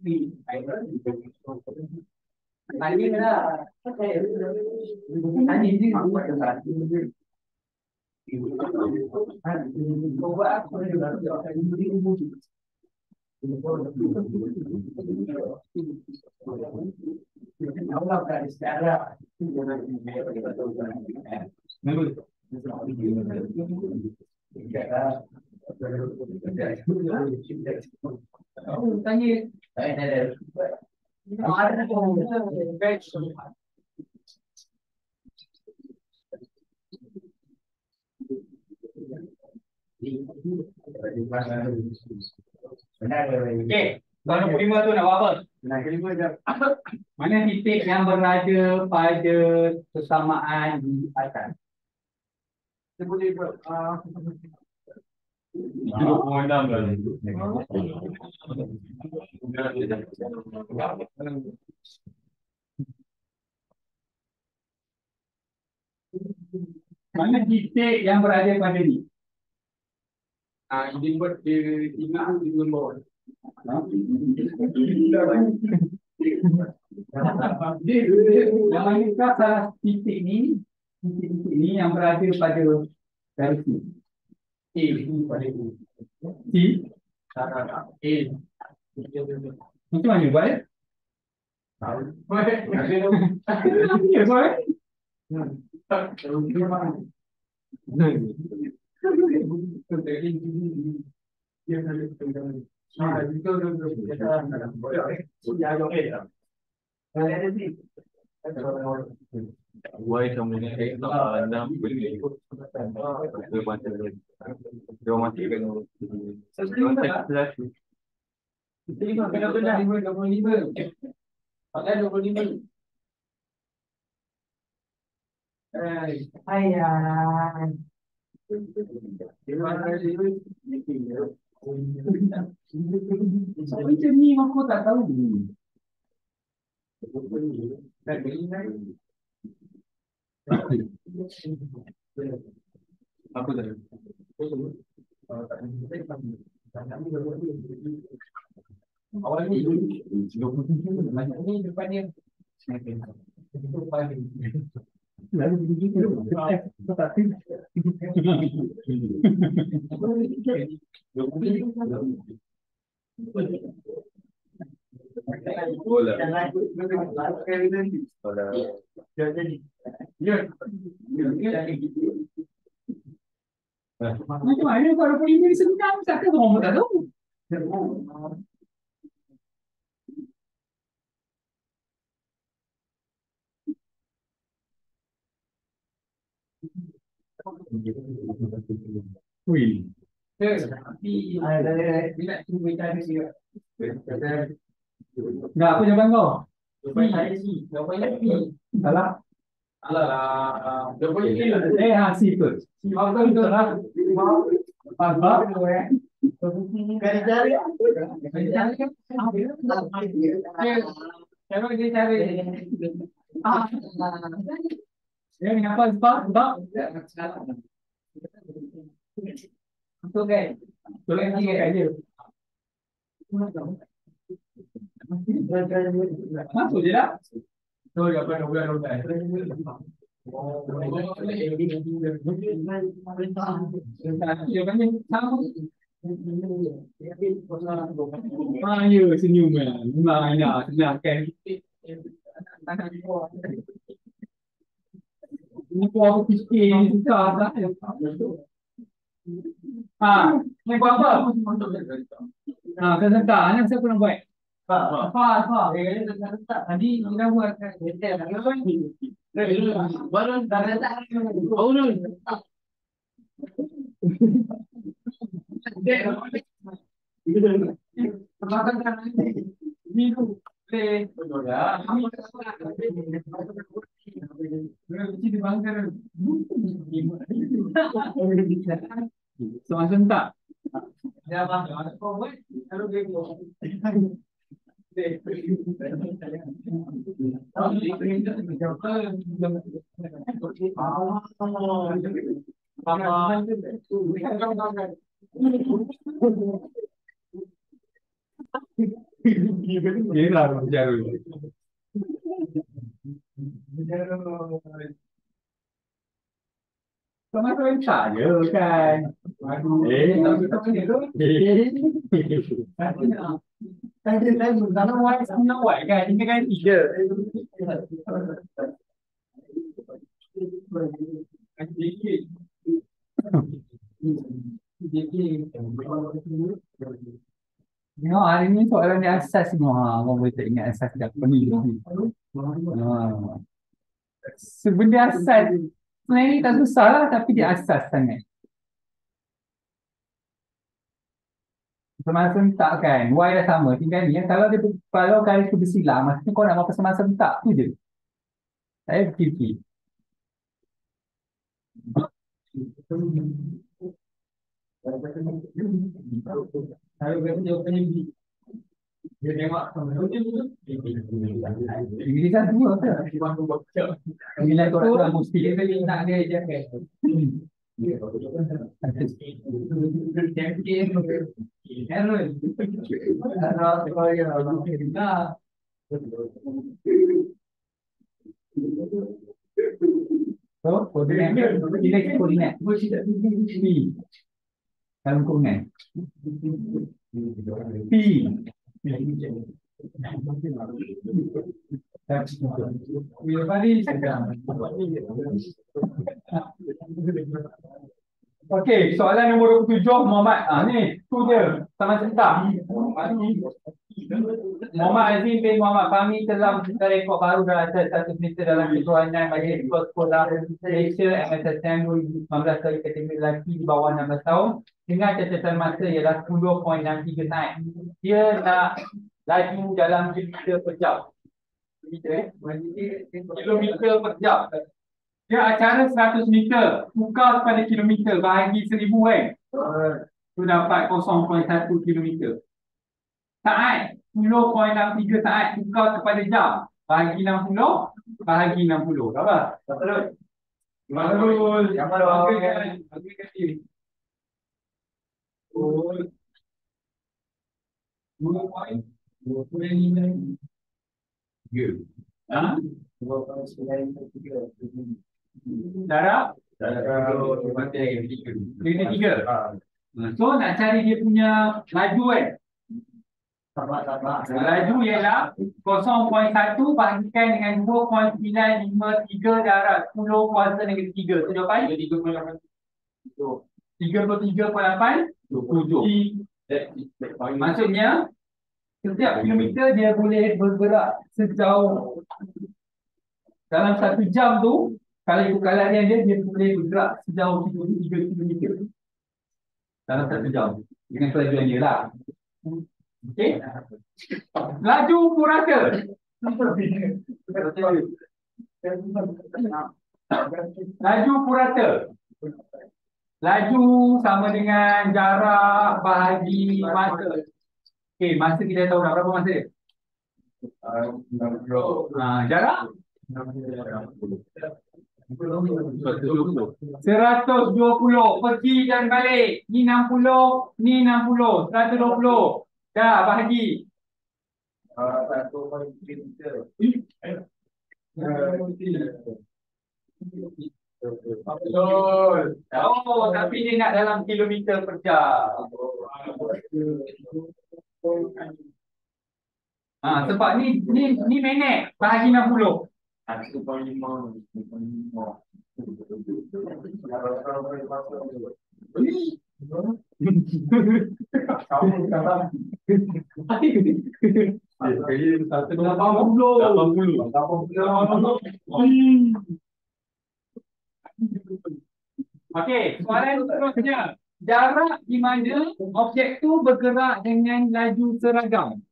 Tadi lah. Tadi ni. Okey, soalan 25 tu nak buat apa? Mana titik yang berada pada persamaan di atas? Kita boleh buat mana titik yang berada pada ni? Ini buat dia ingat di bawah. Yang manakah salah titik ni yang berada pada garis ni? A pada U. C? A. Macam mana buat ya? Ya, soal. Why communicate enam boleh macam dia mati kan Benar-benar 25. Pakai 25. Ayah. Macam ni aku tak tahu. apa tadi? Awal ni ni depan dia. Lalu begitu. Macam mana kalau ini senang tak tahu orang tak tahu. Wih. Tapi bila cuba cari dia. Enggak, apa jawapan kau? Jawapan saya C. Jawapannya P. Salah. Alah, jawapannya A. C tu. Betul lah. Apa? Cari cari. Siapa dia cari? Ya, kenapa sebab? Tak. Betul kan? Tolong tiga kat dia. Masuk je dah. Tu jawapan 12. Jawapannya sama. Ya, senyum kan. Memang nak senangkan. Ini pun aku fikir yang susah tak? Ni buat apa? Serentak. Mana siapa nak buat? Apa? Tadi kita buat Baru dah letak. Oh no. Soal serentak. Dia lah Jarul. Sama tu tak je kan. Kalau white sama white kan, ini kan tiga. Tengok hari ni soalan dia asas semua. Orang boleh tak ingat asas dah pemilu. Sebenarnya asas sebenarnya tak susah lah, tapi dia asas sangat. Semasa tak kan, Y dah sama, tinggal ni kalau dia kalau kali tu bersilang, maksudnya kau nak mahu semasa tak tu je. Saya fikir. Dia tengok ini kan dua ke? Nilai tu orang mesti dia nak dia je kan. So, koordinat P dalam kurungan P. Okey, soalan nombor 27 Muhammad. Ni tu dia sama cerita. Muhammad Azim bin Muhammad Fahmi telah mencipta rekod baru dalam satu meter dalam kejuaraan bagi sekolah Malaysia MSSM 2019 bagi kategori lelaki di bawah 16 tahun dengan catatan masa ialah 10.63 naik. Dia nak laju dalam kilometer per jam. Kilometer per jam. Dia acara 100 meter, tukar kepada kilometer, bahagi 1000 kan. Tu dapat 0.1 kilometer. Saat 10.63 saat, tukar kepada jam, bahagi 60, bahagi 60. Apa? Betul. Betul. Darab? Darab 3. So nak cari dia punya laju kan? Laju ialah 0.1 bahagikan dengan 2.953 darab 10 kuasa dengan 3. So jawapan 33.8 Maksudnya setiap kilometer dia boleh bergerak sejauh dalam 1 jam tu. Kalau ikut larian dia boleh bergerak sejauh 3 kilometer dalam 1 jam dengan kelajuan dia lah. Okey. Laju purata. Laju purata. Laju sama dengan jarak bahagi masa. Okey, masa kita tahu dah berapa masa dia? Jarak 120 pergi dan balik. Ni 60, ni 60, 120. Dah bahagi. Betul. Oh, tapi dia nak dalam kilometer per jam. Sebab ni minit bahagi 60. 1.5. Okey, soalan seterusnya. Jarak di mana objek tu bergerak dengan laju seragam.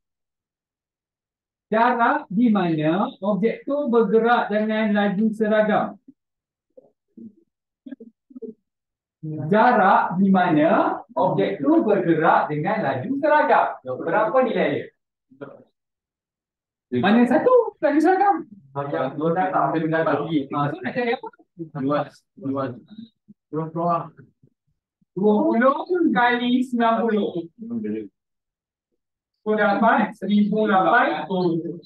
Jarak di mana objek tu bergerak dengan laju seragam. Jarak di mana objek tu bergerak dengan laju seragam. Berapa nilai dia? Mana satu laju seragam? Dua tak ambil dengan bagi. So nak cari apa? Luas. 20 kali 90. So dapat 1080.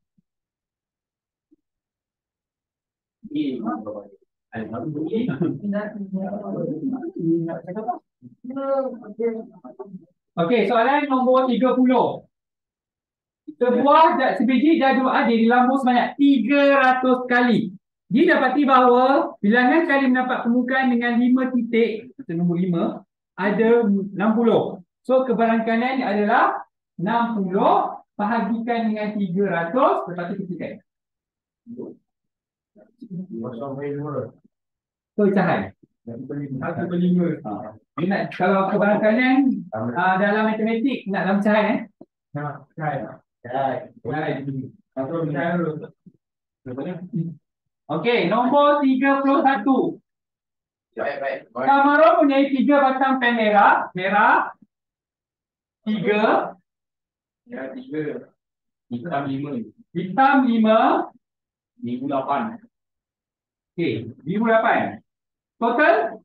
Okey, soalan nombor 30. Sebiji jadual adik dilambung sebanyak 300 kali. Didapati bahawa bilangan kali mendapat permukaan dengan 5 titik, macam nombor 5, ada 60. So kebarangkalian adalah 60 bahagikan dengan 300, lepas tu ketikan. Pecahan. 1/5. Kalau kebarangkalian dalam matematik nak dalam pecahan Okey, nombor 31. Kamera punya 3 batang pen merah. Merah 3. Hitam 5. Hitam 5. Biru 8. Okey, biru 8. Total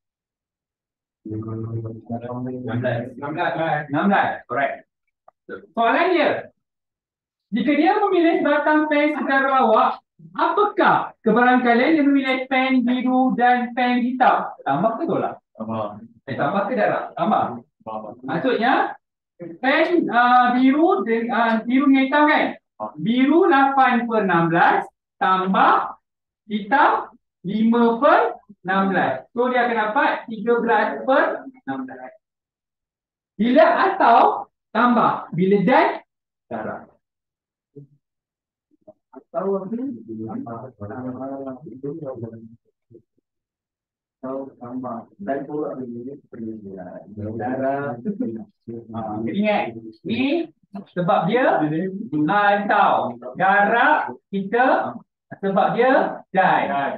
16. 16. Correct. Soalan dia, jika dia memilih batang pen secara lawak, apakah kebarangkalian dia memilih pen biru dan pen hitam? Tambah ke tolak? Tambah ke darab? Tambah. Maksudnya pen biru dengan biru dengan hitam kan? Biru 8/16 tambah hitam 5/16. So dia akan dapat 13/16. Bila atau tambah, bila dan darab. Ingat, ni sebab dia atau darab kita sebab dia dan.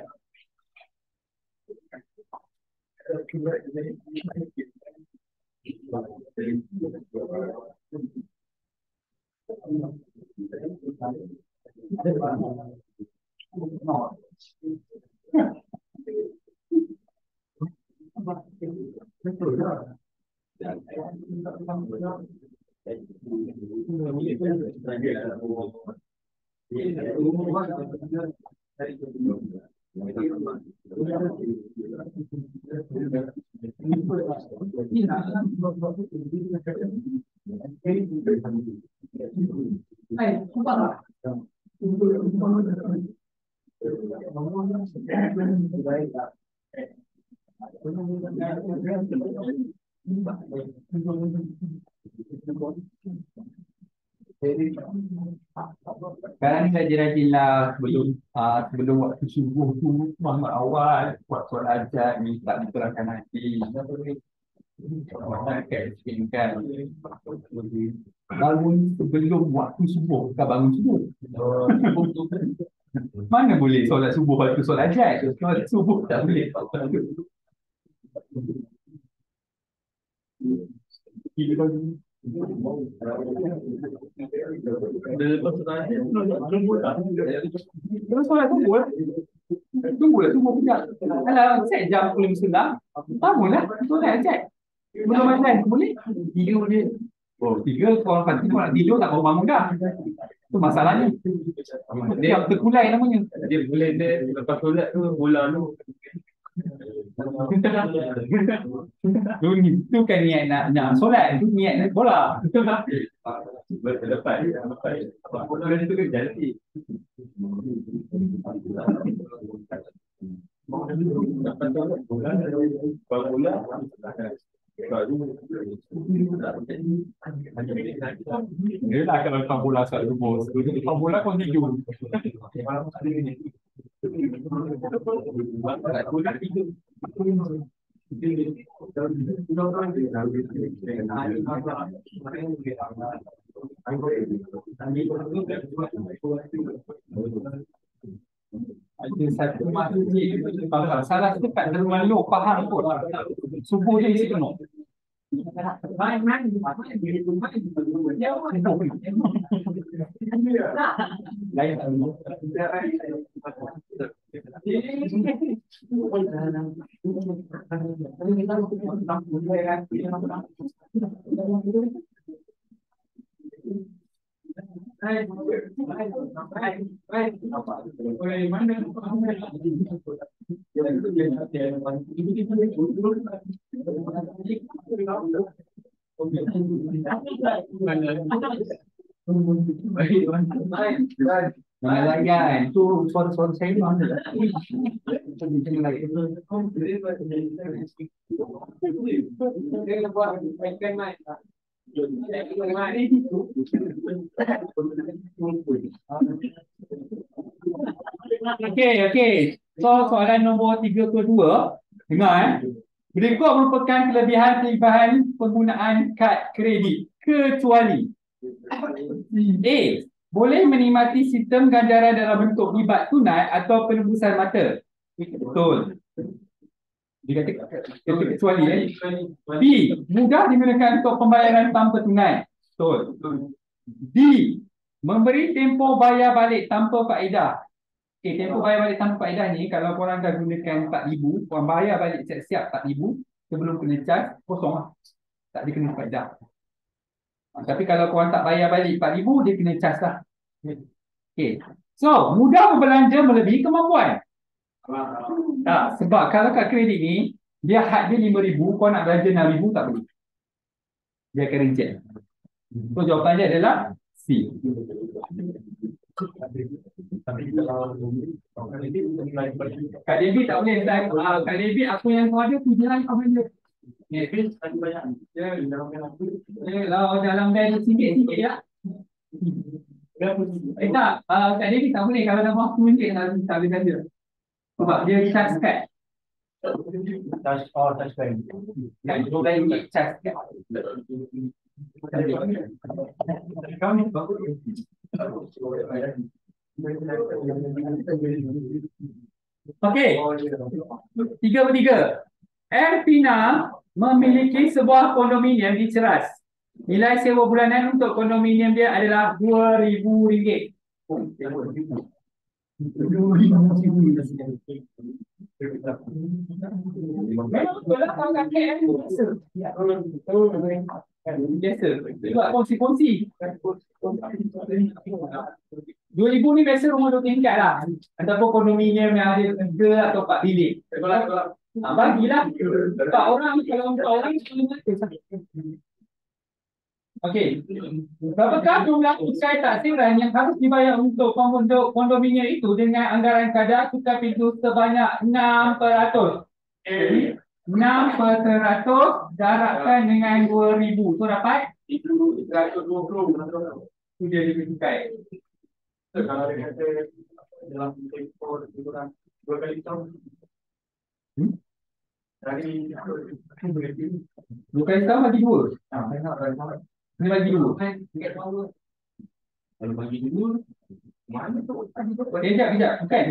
Sekarang ni rajin-rajin lah sebelum waktu subuh tu Muhammad awal buat solat hajat ni tak diterangkan hati. Kan bangun sebelum waktu subuh, bukan bangun subuh. Mana boleh solat subuh waktu solat hajat? Solat subuh tak boleh. Terus solat subuh tunggulah subuh pula. Kalau set jam 10 sunnah, bangunlah solat hajat. Belum azan boleh? 3 boleh. Oh, 3 kalau Fatimah nak tidur tak mau bangun dah. Itu masalahnya. Dia terkulai namanya. Dia boleh lepas solat tu bola tu. Itu kan niat nak solat, itu niat nak bola. Lepas bola tu kerja nanti. Lepas solat bola dia lah kalau lepas bola saat subuh. Lepas bola kau tidur. Ada satu masjid salah satu kat terlalu faham pun subuh dia isi penuh. Jangan layan. Itu suara-suara saya mana? Jangan layan. Okey. So, soalan nombor 32. Dengar Berikut merupakan kelebihan penggunaan kad kredit kecuali A. Boleh menikmati sistem ganjaran dalam bentuk ribat tunai atau penebusan mata. Betul. Dia kata kecuali B. Mudah digunakan untuk pembayaran tanpa tunai. Betul. D. Memberi tempoh bayar balik tanpa faedah. Tempoh bayar balik tanpa faedah ni kalau korang dah gunakan 4,000, korang bayar balik siap-siap 4,000 sebelum kena charge, kosong lah. Tak ada kena faedah. Tapi kalau korang tak bayar balik 4,000, dia kena charge lah. Okay. So, mudah berbelanja melebihi kemampuan. Tak, sebab kalau kad kredit ni, dia had dia 5,000, kau nak belanja 6,000 tak boleh. Dia akan reject. So, jawapannya adalah C. Kad debit tak boleh. Kad debit apa yang kau ada tu je lah kau belanja. Kalau dalam bank sikit-sikit ya. Tak, kad debit tak boleh. Kalau dah bawah RM10 tak boleh belanja. Sebab dia charge kad. Charge kad. Kad debit charge kad. Kau ni bagus. Okey. 3/3. Erpina memiliki sebuah kondominium di Ceras. Nilai sewa bulanan untuk kondominium dia adalah RM2,000. Biasa. Buat kongsi-kongsi. 2,000 ni biasa rumah 2 tingkat lah. Ataupun kondominium yang ada 3 atau 4 bilik. Bagilah 4 orang. Kalau 4 orang okey. Berapakah jumlah cukai taksiran yang harus dibayar untuk kondominium itu dengan anggaran kadar cukai pintu sebanyak 6%? Jadi 6% darabkan dengan 2,000. So dapat 120. Itu dia cukai. Kalau dia kata dalam tempoh kurang 2 kali tahun. Dari 2 kali tahun bagi 2. Ini bagi 2. kalau bagi dulu mana tu? Kejap. Bukan.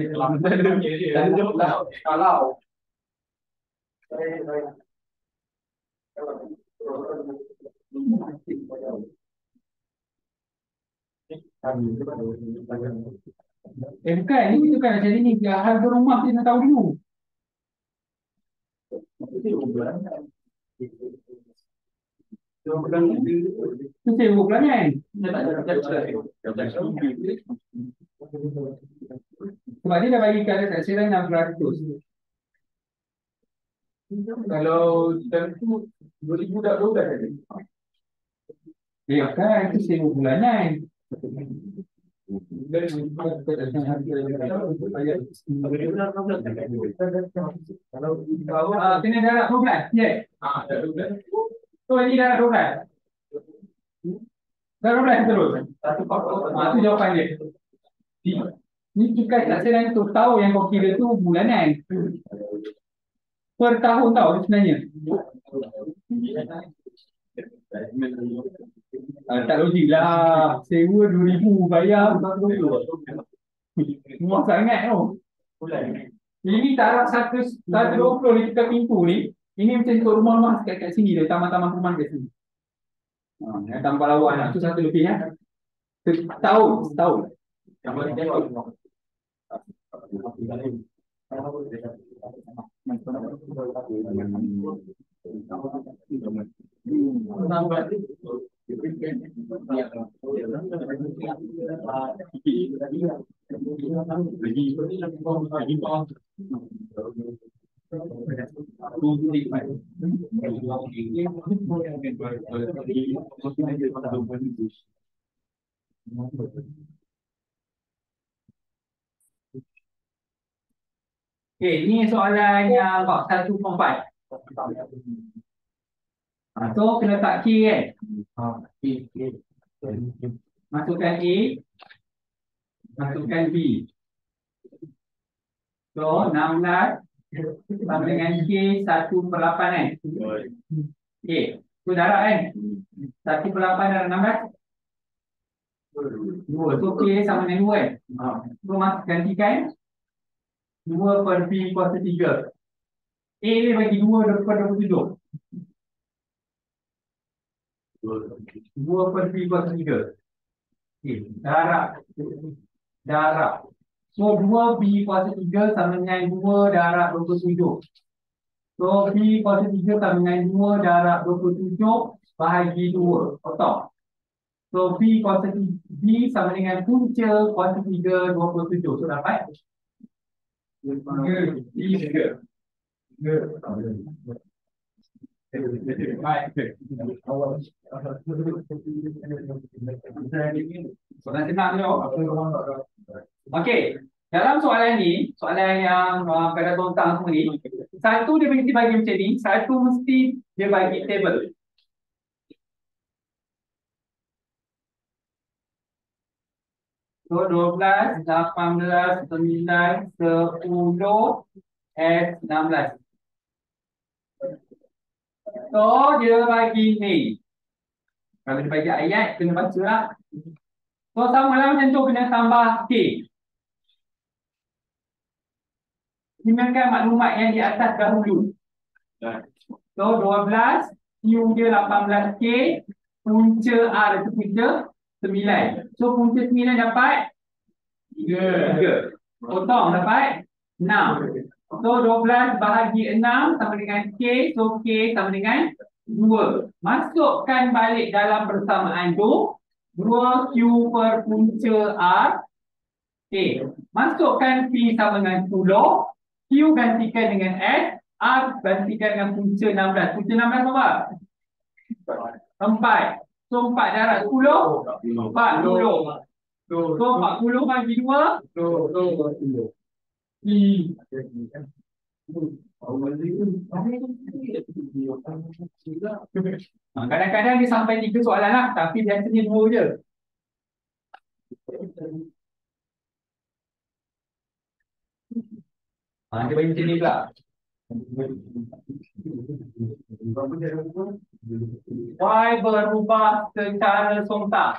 Kalau Bukan. Ini bukan macam ni. Harga rumah kita nak tahu dulu. Itu sewa bulanan. Sebab dia dah bagi kadar taksiran 600. kalau tentu 2,000 dah tadi. Ya kan, itu sewa bulanan. Kena darab 12. Yes. So ini darab 12. Darab 12 terus. Itu jawapan dia. Ni cukai taksiran total yang kau kira tu bulanan. Per tahun tau sebenarnya. Tak logik lah. Sewa 2,000 bayar 40. Murah sangat tu. Ini taraf 120 ni kita pintu ni. Ini macam untuk rumah-rumah kat sini dia. Taman-taman perumahan kat sini. Tambah lawan lah. Itu satu lebih ya. Setahun. Okay, ni soalan yang 1.4. So kena tak K kan? Masukkan A, masukkan B. So 16 sama dengan K 1/8 kan? Okay, so darab kan? 1/8 darab 16 2. So K sama dengan 2 kan? So gantikan 2/B kuasa 3. A dia bagi 2/27. 2/B kuasa 3. Okay, darab. So 2B kuasa 3 sama dengan 2 darab 27. So B kuasa 3 sama dengan 2 darab 27 bahagi 2. Potong. So B sama dengan punca kuasa 3 27. So dapat 3. Soalan senang tu. Okey, dalam soalan ni, soalan yang pada tontang semua ni, satu dia mesti bagi macam ni, satu mesti dia bagi table. So 12, 18, 9, 10, S16. So dia bagi ni. Kalau dia bagi ayat kena baca lah. So sama lah macam tu, kena tambah K. Gunakan maklumat yang di atas dahulu. So 12, Q dia 18K, punca R itu punca 9. So punca 9 dapat 3. Potong dapat 6. So 12 bahagi 6 sama dengan K. So K sama dengan 2. Masukkan balik dalam persamaan tu 2Q per punca R. Okay. Masukkan P sama dengan 10. Q gantikan dengan S. R gantikan dengan punca 16. Punca 16 apa? 4. So 4 darab 10 40. So 40 bagi 2 kadang-kadang dia sampai 3 soalan lah, tapi biasanya 2 je. Dia bagi macam ni pula. Y berubah secara songsak.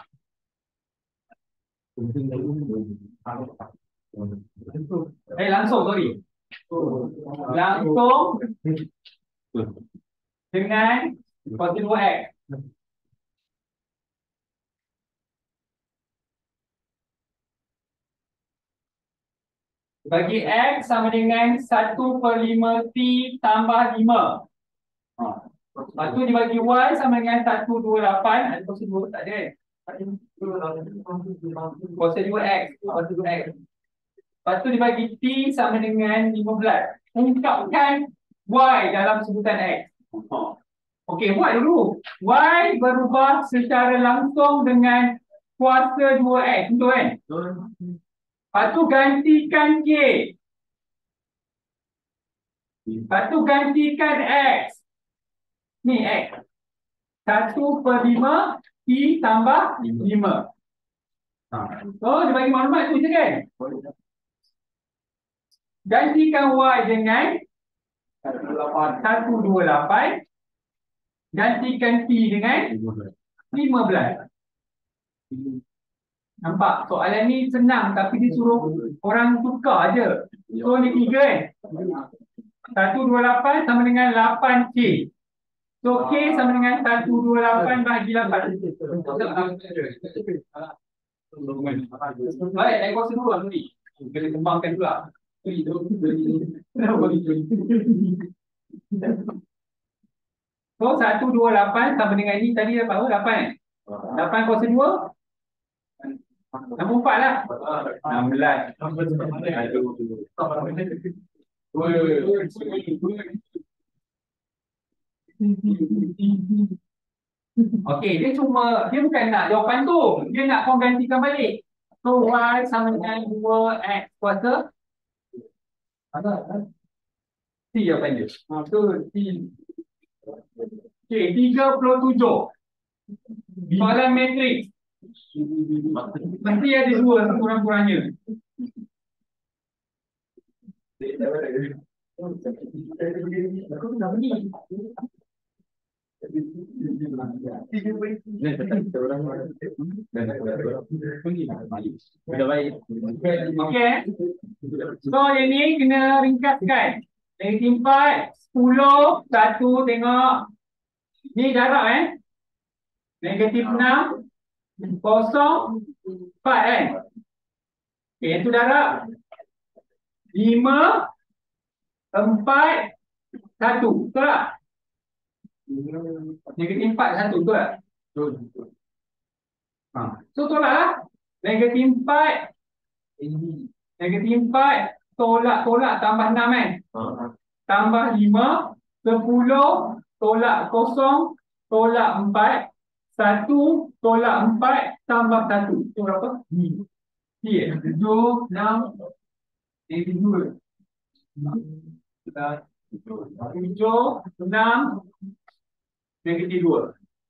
Langsung, sorry. Langsung dengan kuasa 2X. Bagi X sama dengan 1/5T tambah 5. Lepas tu dibagi Y sama dengan 128. Ada kuasa 2 tak ada. Kuasa 2X. Kuasa 2X. Lepas tu dibagi T sama dengan 15. Ungkapkan Y dalam sebutan X. Okey, buat dulu. Y berubah secara langsung dengan kuasa 2X. Betul kan? Lepas tu gantikan K. Lepas tu gantikan X. Ni X. 1/5 T tambah 5. So, dia bagi maklumat tu je kan? Gantikan Y dengan 128. Gantikan T dengan 15. Nampak? Soalan ni senang tapi dia suruh orang tukar je. So ni 3 kan? 128 sama dengan 8K. So K sama dengan 128 bahagi 8. Baik, naik kuasa 2 ni. Kena kembangkan pula. So 128 sama dengan ni tadi dapat apa? 8 kan? 8 kuasa 2. Nombor 4 lah. 16. Okey, dia bukan nak jawapan tu. Dia nak kau gantikan balik. So y sama dengan 2x kuasa. T jawapan dia. Tu T. Okey, 37. Soalan matriks. Mesti ada dua kurang-kurangnya. Okey. So yang ni kena ringkaskan. Negatif 4, 10, 1 tengok. Ni darab Negatif 6, 0, 4 Okey, yang tu darab 5, 4, 1. Betul tak? Negatif 4, 1. Betul tak? So tolak lah. Negatif 4, tolak tambah 6 tambah 5, 10, tolak 0, tolak 4, 1, tolak 4, tambah 1. Itu berapa? 7, 6, negatif 2. 7, 6, negatif 2.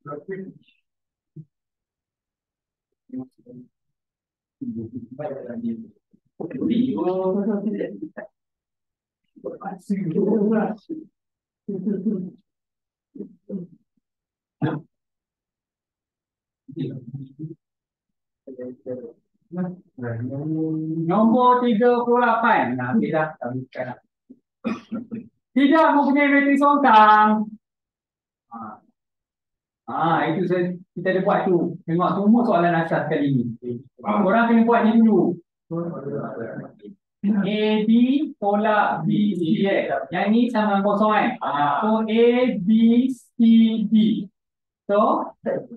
Nombor 38. Nah, tidak habiskan. Tidak mempunyai matriks songkang. Itu kita ada buat tu. Tengok semua soalan asas kali ni. Korang kena buat ni dulu. AB tolak BC Yang ni sama kosong So A, B, C, D. So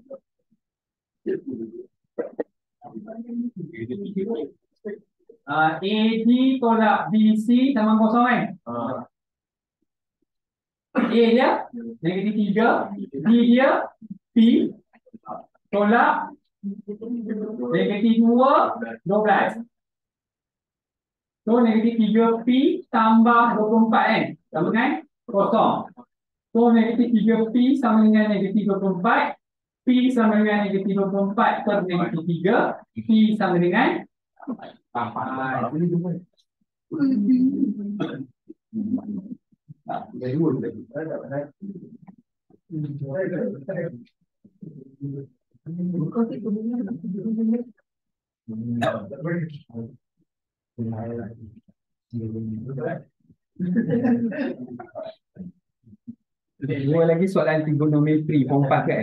AB tolak BC sama kosong A dia negatif 3, B dia P tolak negatif 2, 12. So negatif 3P tambah 24 sama dengan kosong. So negatif 3P sama dengan negatif 24, P sama dengan negatif 24 per negatif 3, P sama dengan 8. Dua lagi soalan trigonometri form 4 kan?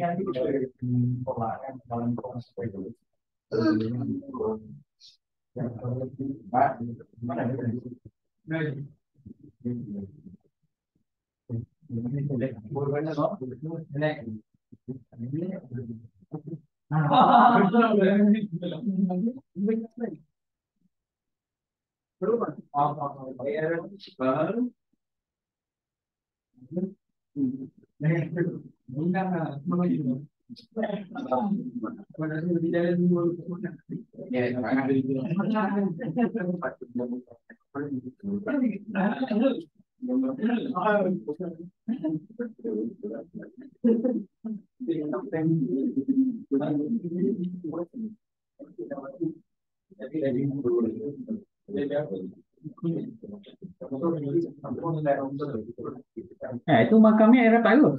Itu makamnya era baru.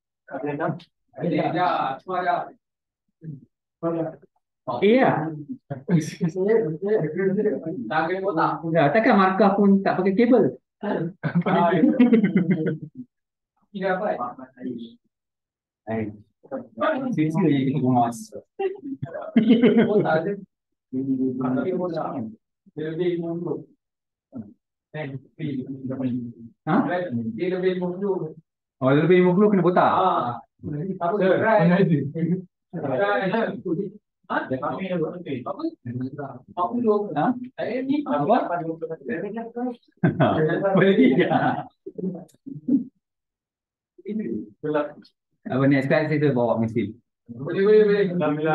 Iya. Takkan markah pun tak pakai kabel. Tidak apa. Sisi je kita mengawas. Dia lebih 50. Oh, lebih 50 kena botak. Kami yang buat itu. Ha? Ni Apa? Boleh tidak? Apa ni? Sekarang saya bawa mesin. boleh.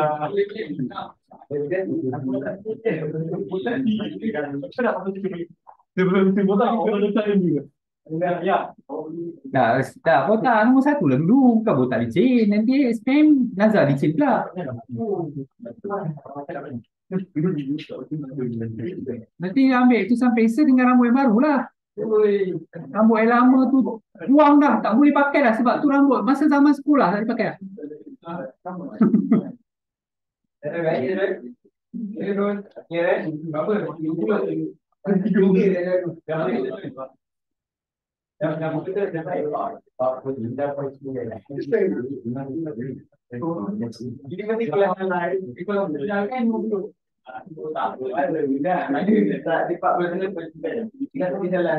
Sebelum tiba orang letak ini. Ya. Dah, botak nombor satu lah dulu. Bukan botak licin. Nanti spam Nazar licin pula. Nanti ambil tu sampai esa dengan rambut yang baru lah. Rambut yang lama tu buang dah. Tak boleh pakai dah. Sebab tu rambut masa zaman sekolah tak dipakai dah. Jadi nanti kalau lain, kalau jangan dulu. Tak dipak benar kita jalan.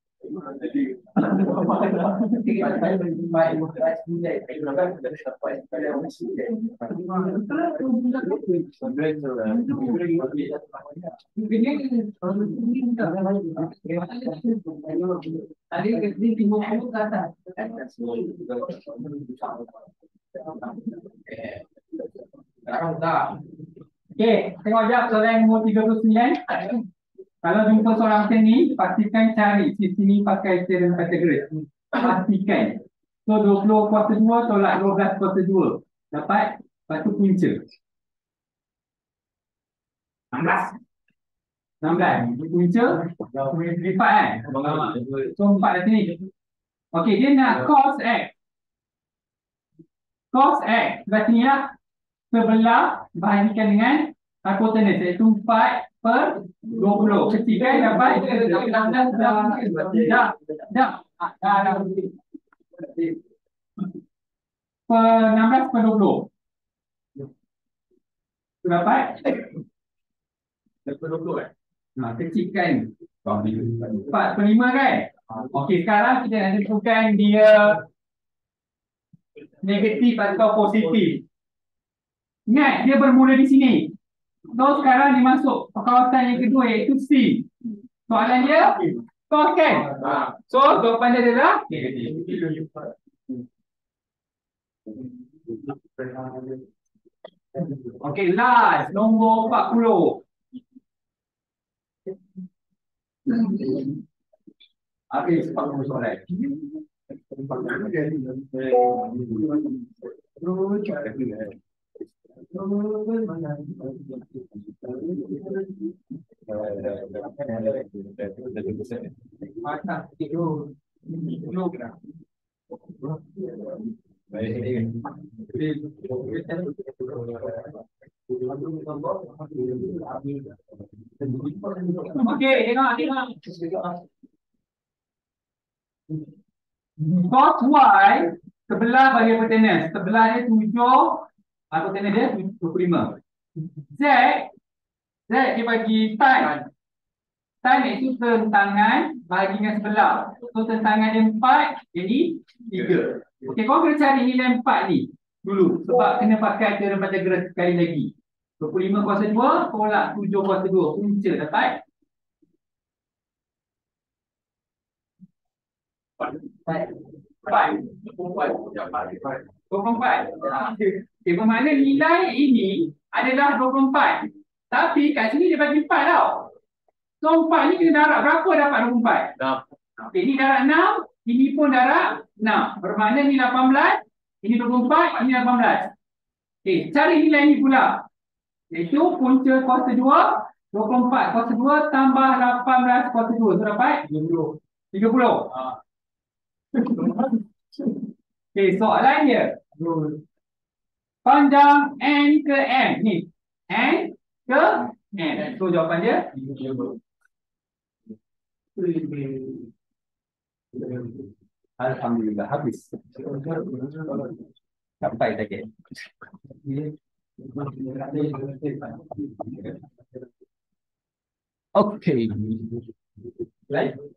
Okey, tengok jap soalan nombor 39. Kalau jumpa soalan macam ni, pastikan cari sisi ni pakai student kategori. Pastikan. So 20 kuarter 2 tolak 12 kuarter 2. Dapat, lepas tu punca. 16. 16. Punca, lipat kan? So 4 kat sini. Okey, dia nak cos X. Cos X. Sebelah sini lah. Sebelah bahagikan dengan hypotenuse, iaitu 4 per 20. Ketikan dapat 16 dah. Per 16 per 20. Tu dapat? Kecilkan 4 per 5 kan? Okey, sekarang kita nak tentukan dia negatif atau positif. Ingat, dia bermula di sini. So, sekarang dia masuk kawasan yang kedua iaitu C. Soalan dia, cos kan? So, jawapan dia adalah negatif. Okey, last, nombor 40. Habis 40 soalan. Mata tidur. Okey, tengok. Cos Y sebelah bagi hypotenuse. Sebelah dia 7, hypotenuse dia 25. Z dia bagi tan. Tan itu tentangan bahagi dengan sebelah. So tentangan dia 4 jadi 3. Okey, kau kena cari nilai 4 ni dulu sebab kena pakai teorem Pythagoras sekali lagi. 25 kuasa 2 tolak 7 kuasa 2. Punca dapat 4. 24. Okey, bermakna nilai ini adalah 24. Tapi kat sini dia bagi 4 tau. So 4 ni kena darab berapa dapat 24? Okey, ni darab 6, ini pun darab 6. Bermakna ni 18, ini 24, ini 18. Okey, cari nilai ni pula. Iaitu punca kuasa 2, 24 kuasa 2 tambah 18 kuasa 2. So dapat 30. Okey, soalan dia. Panjang N ke M. Ni. N ke M. So jawapan dia. Alhamdulillah habis. Sampai target. Okey. Right?